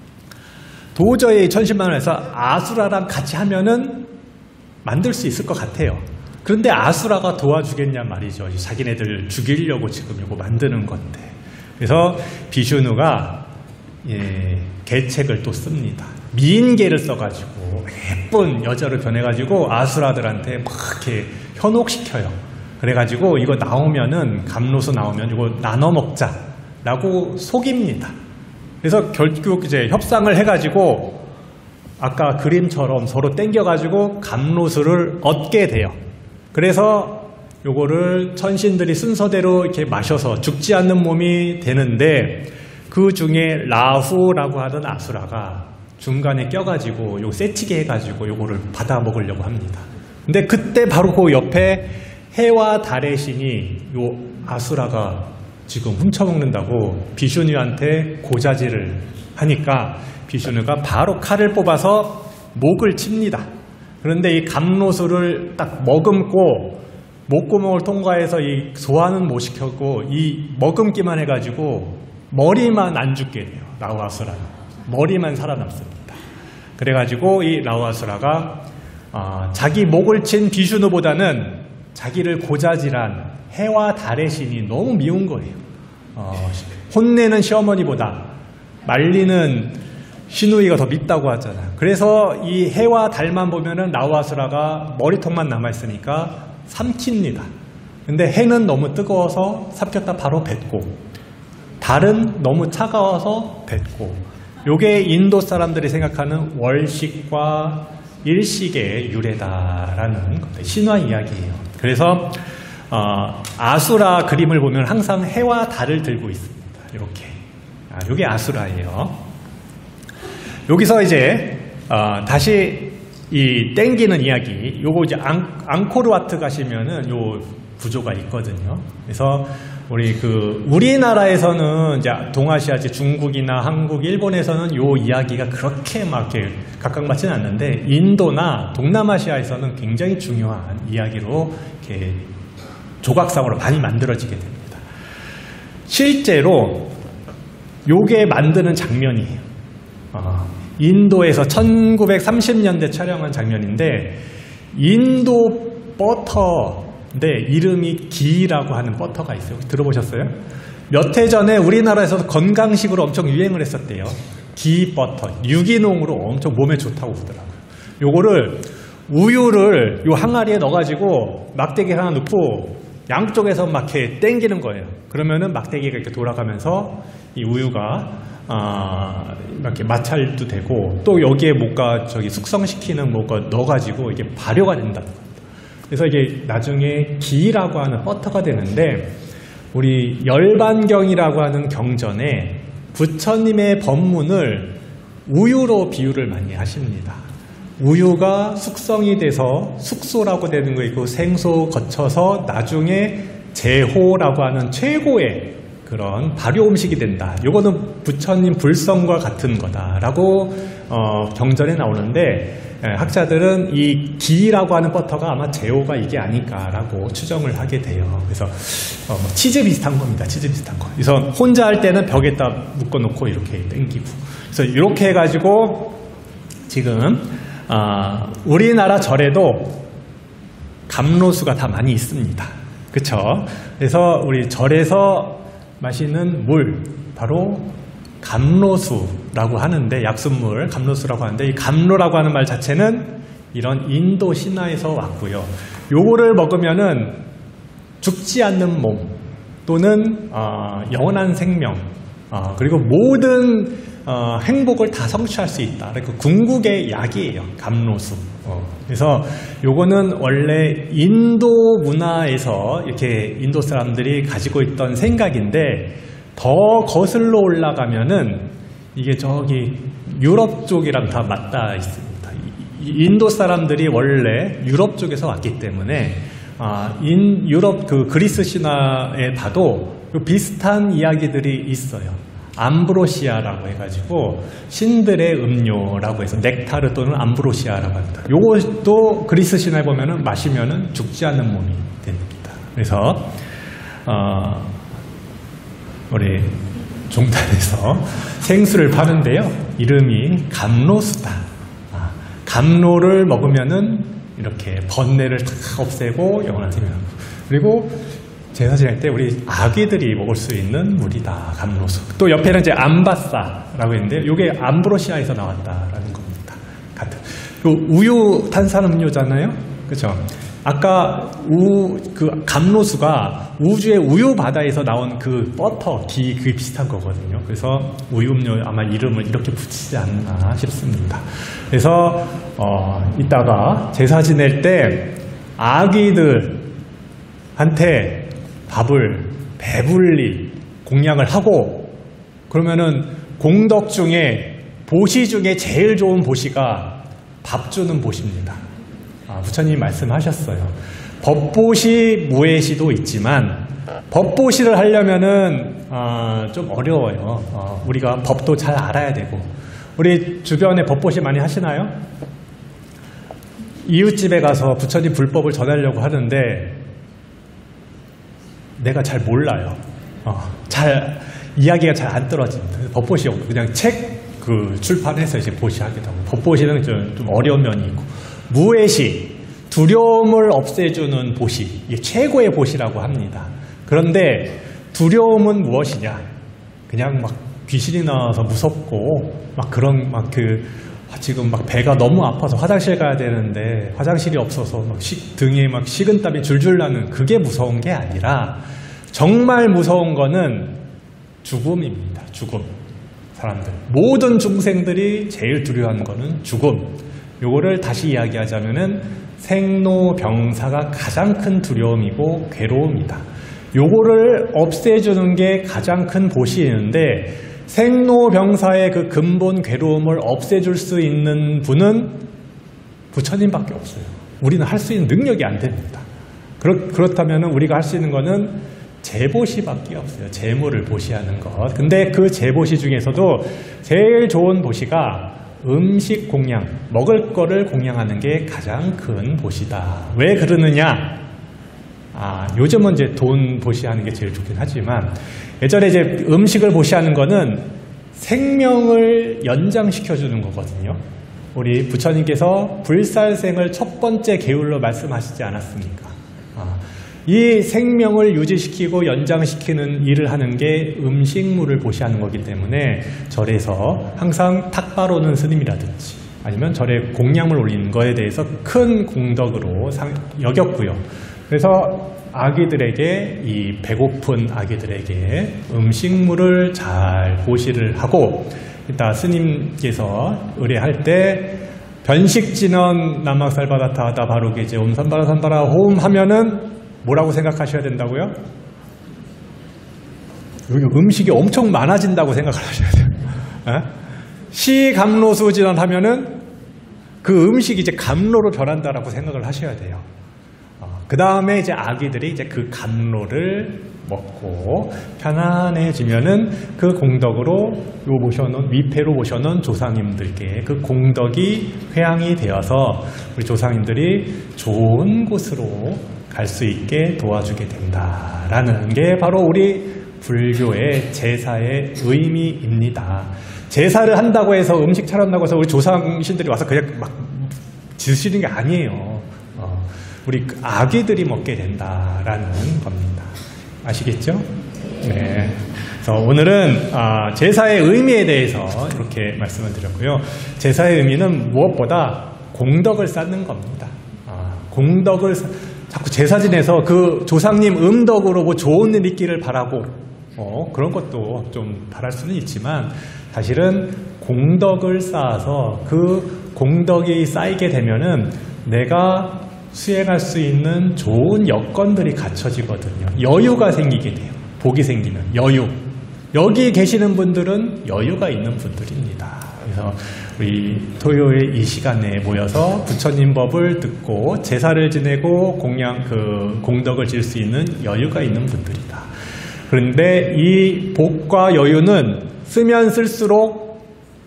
도저히 천신만으로 해서 아수라랑 같이 하면은 만들 수 있을 것 같아요. 그런데 아수라가 도와주겠냐 말이죠. 자기네들 죽이려고 지금 이거 만드는 건데. 그래서 비슈누가 예, 계책을 또 씁니다. 미인계를 써가지고 예쁜 여자를 변해가지고 아수라들한테 막 이렇게 현혹시켜요. 그래가지고 이거 나오면은 감로수 나오면 이거 나눠 먹자라고 속입니다. 그래서 결국 이제 협상을 해가지고 아까 그림처럼 서로 땡겨가지고 감로수를 얻게 돼요. 그래서 요거를 천신들이 순서대로 이렇게 마셔서 죽지 않는 몸이 되는데 그 중에 라후라고 하던 아수라가 중간에 껴가지고 요 세치게 해가지고 요거를 받아 먹으려고 합니다. 근데 그때 바로 그 옆에 해와 달의 신이 요 아수라가 지금 훔쳐먹는다고 비슈누한테 고자질을 하니까 비슈누가 바로 칼을 뽑아서 목을 칩니다. 그런데 이 감로수를 딱 머금고 목구멍을 통과해서 이 소화는 못 시켰고 이 머금기만 해가지고 머리만 안 죽게 돼요. 라우아수라는 머리만 살아남습니다. 그래가지고 이 라우아수라가 어, 자기 목을 친 비슈누보다는 자기를 고자질한 해와 달의 신이 너무 미운 거예요. 어, 혼내는 시어머니보다 말리는 시누이가 더 밉다고 하잖아요. 그래서 이 해와 달만 보면은 라우아수라가 머리통만 남아있으니까 삼킵니다. 근데 해는 너무 뜨거워서 삼켰다 바로 뱉고, 달은 너무 차가워서 뱉고, 요게 인도 사람들이 생각하는 월식과 일식의 유래다라는 신화 이야기예요. 그래서 어, 아수라 그림을 보면 항상 해와 달을 들고 있습니다. 이렇게. 아, 요게 아수라예요. 여기서 이제 어, 다시 이 땡기는 이야기, 요거 이제 앙, 앙코르와트 가시면은 요 구조가 있거든요. 그래서 우리 그 우리나라에서는 이제 동아시아지 중국이나 한국, 일본에서는 요 이야기가 그렇게 막 이렇게 각광받지는 않는데 인도나 동남아시아에서는 굉장히 중요한 이야기로 이렇게 조각상으로 많이 만들어지게 됩니다. 실제로 요게 만드는 장면이에요. 어, 인도에서 천구백삼십 년대 촬영한 장면인데 인도 버터인데 이름이 기라고 하는 버터가 있어요. 들어보셨어요? 몇 해 전에 우리나라에서도 건강식으로 엄청 유행을 했었대요. 기 버터, 유기농으로 엄청 몸에 좋다고 그러더라고요. 요거를 우유를 요 항아리에 넣어가지고 막대기 하나 넣고 양쪽에서 막 이렇게 땡기는 거예요. 그러면은 막대기가 이렇게 돌아가면서 이 우유가 아, 이렇게 마찰도 되고 또 여기에 뭔가 저기 숙성시키는 뭔가 넣어가지고 이게 발효가 된다는 겁니다. 그래서 이게 나중에 기라고 하는 버터가 되는데 우리 열반경이라고 하는 경전에 부처님의 법문을 우유로 비유를 많이 하십니다. 우유가 숙성이 돼서 숙소라고 되는 거 있고 생소 거쳐서 나중에 제호라고 하는 최고의 그런 발효 음식이 된다. 요거는 부처님 불성과 같은 거다라고 어, 경전에 나오는데 예, 학자들은 이 기라고 하는 버터가 아마 제호가 이게 아닐까라고 추정을 하게 돼요. 그래서 어, 뭐 치즈 비슷한 겁니다. 치즈 비슷한 거. 그래서 혼자 할 때는 벽에다 묶어놓고 이렇게 당기고. 그래서 이렇게 해가지고 지금 어, 우리나라 절에도 감로수가 다 많이 있습니다. 그쵸? 그래서 우리 절에서 마시는 물, 바로 감로수라고 하는데, 약수물, 감로수라고 하는데, 이 감로라고 하는 말 자체는 이런 인도 신화에서 왔고요. 요거를 먹으면은 죽지 않는 몸, 또는 어, 영원한 생명, 어, 그리고 모든 어, 행복을 다 성취할 수 있다. 그러니까 궁극의 약이에요. 감로수. 어, 그래서 요거는 원래 인도 문화에서 이렇게 인도 사람들이 가지고 있던 생각인데 더 거슬러 올라가면은 이게 저기 유럽 쪽이랑 다 맞닿아 있습니다. 인도 사람들이 원래 유럽 쪽에서 왔기 때문에 아, 인 유럽 그 그리스 신화에 봐도 비슷한 이야기들이 있어요. 암브로시아라고 해가지고 신들의 음료라고 해서 넥타르 또는 암브로시아라고 합니다. 요것도 그리스 신화에 보면은 마시면은 죽지 않는 몸이 됩니다. 그래서 어, 우리 종단에서 생수를 파는데요, 이름이 감로수다. 아, 감로를 먹으면은 이렇게 번뇌를 다 없애고 영원한 생명. 그리고 제사 지낼 때 우리 아기들이 먹을 수 있는 물이다. 감로수. 또 옆에는 이제 암바사라고 있는데 이게 암브로시아에서 나왔다라는 겁니다. 같은. 요 우유 탄산음료잖아요. 그렇죠? 아까 우 그 감로수가 우주의 우유 바다에서 나온 그 버터, 기 그게 비슷한 거거든요. 그래서 우유 음료 아마 이름을 이렇게 붙이지 않나 싶습니다. 그래서 어 이따가 제사 지낼 때 아기들한테 밥을 배불리 공양을 하고 그러면은 공덕 중에 보시 중에 제일 좋은 보시가 밥 주는 보시입니다. 아, 부처님이 말씀하셨어요. 법보시, 무예시도 있지만 법보시를 하려면은 어, 좀 어려워요. 어, 우리가 법도 잘 알아야 되고. 우리 주변에 법보시 많이 하시나요? 이웃집에 가서 부처님 불법을 전하려고 하는데 내가 잘 몰라요. 어, 잘 이야기가 잘 안 떨어집니다. 법보시 없고 그냥 책 그 출판해서 이제 보시하기도 하고. 법보시는 좀, 좀 어려운 면이 있고. 무예시, 두려움을 없애주는 보시, 이게 최고의 보시라고 합니다. 그런데 두려움은 무엇이냐? 그냥 막 귀신이 나와서 무섭고 막 그런 막 그 지금 막 배가 너무 아파서 화장실 가야 되는데 화장실이 없어서 막 식, 등에 막 식은땀이 줄줄 나는 그게 무서운 게 아니라 정말 무서운 거는 죽음입니다. 죽음. 사람들 모든 중생들이 제일 두려워하는 거는 죽음. 요거를 다시 이야기하자면은 생로병사가 가장 큰 두려움이고 괴로움이다. 요거를 없애주는 게 가장 큰 보시인데 생로병사의 그 근본 괴로움을 없애줄 수 있는 분은 부처님밖에 없어요. 우리는 할 수 있는 능력이 안 됩니다. 그렇, 그렇다면 우리가 할 수 있는 거는 재보시밖에 없어요. 재물을 보시하는 것. 근데 그 재보시 중에서도 제일 좋은 보시가 음식 공양, 먹을 거를 공양하는 게 가장 큰 보시다. 왜 그러느냐? 아, 요즘은 이제 돈 보시하는 게 제일 좋긴 하지만 예전에 이제 음식을 보시하는 거는 생명을 연장시켜주는 거거든요. 우리 부처님께서 불살생을 첫 번째 계율로 말씀하시지 않았습니까? 아, 이 생명을 유지시키고 연장시키는 일을 하는 게 음식물을 보시하는 거기 때문에 절에서 항상 탁바로는 스님이라든지 아니면 절에 공양을 올리는 거에 대해서 큰 공덕으로 여겼고요. 그래서 아기들에게 이 배고픈 아기들에게 음식물을 잘 보시를 하고 이따 스님께서 의례할 때 변식진원 남막살바다타 하다 바로게 이제 옴산바라 산바라 호음 하면은 뭐라고 생각하셔야 된다고요? 여기 음식이 엄청 많아진다고 생각을 하셔야 돼요. 어? 시감로수진원 하면은 그 음식이 이제 감로로 변한다라고 생각을 하셔야 돼요. 어, 그 다음에 이제 아기들이 이제 그 감로를 먹고 편안해지면은 그 공덕으로 요 모셔놓은 위패로 모셔놓은 조상님들께 그 공덕이 회양이 되어서 우리 조상님들이 좋은 곳으로 갈 수 있게 도와주게 된다라는 게 바로 우리 불교의 제사의 의미입니다. 제사를 한다고 해서 음식 차렸다고 해서 우리 조상신들이 와서 그냥 막 드시는 게 아니에요. 어, 우리 아기들이 먹게 된다라는 겁니다. 아시겠죠? 네. 그래서 오늘은 아, 제사의 의미에 대해서 이렇게 말씀을 드렸고요. 제사의 의미는 무엇보다 공덕을 쌓는 겁니다. 아, 공덕을 자꾸 제사 지내서 그 조상님 음덕으로 뭐 좋은 일 있기를 바라고 어, 그런 것도 좀 바랄 수는 있지만 사실은 공덕을 쌓아서 그 공덕이 쌓이게 되면은 내가 수행할 수 있는 좋은 여건들이 갖춰지거든요. 여유가 생기게 돼요. 복이 생기는 여유. 여기 계시는 분들은 여유가 있는 분들입니다. 그래서 우리 토요일 이 시간에 모여서 부처님 법을 듣고 제사를 지내고 공양 그 공덕을 질 수 있는 여유가 있는 분들이다. 그런데 이 복과 여유는 쓰면 쓸수록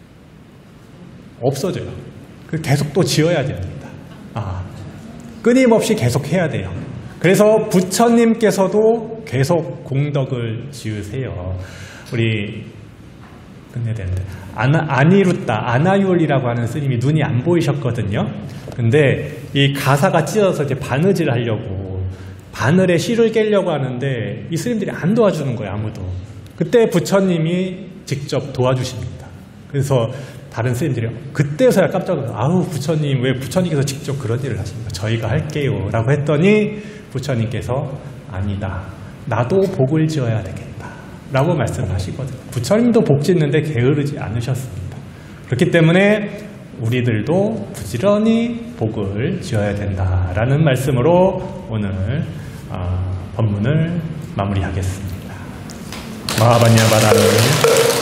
없어져요. 계속 또 지어야 됩니다. 아, 끊임없이 계속 해야 돼요. 그래서 부처님께서도 계속 공덕을 지으세요. 우리 끝내야 되는데 아나, 아니루따 아나율이라고 하는 스님이 눈이 안 보이셨거든요. 근데 이 가사가 찢어서 이제 바느질 하려고 바늘에 실을 깨려고 하는데 이 스님들이 안 도와주는 거예요. 아무도. 그때 부처님이 직접 도와주십니다. 그래서 다른 스님들이 그때서야 깜짝 놀라서 아우 부처님 왜 부처님께서 직접 그런 일을 하십니까? 저희가 할게요 라고 했더니 부처님께서 아니다. 나도 복을 지어야 되겠다 라고 말씀하시거든요. 부처님도 복 짓는데 게으르지 않으셨습니다. 그렇기 때문에 우리들도 부지런히 복을 지어야 된다라는 말씀으로 오늘 어, 법문을 마무리하겠습니다. 마하반야바라는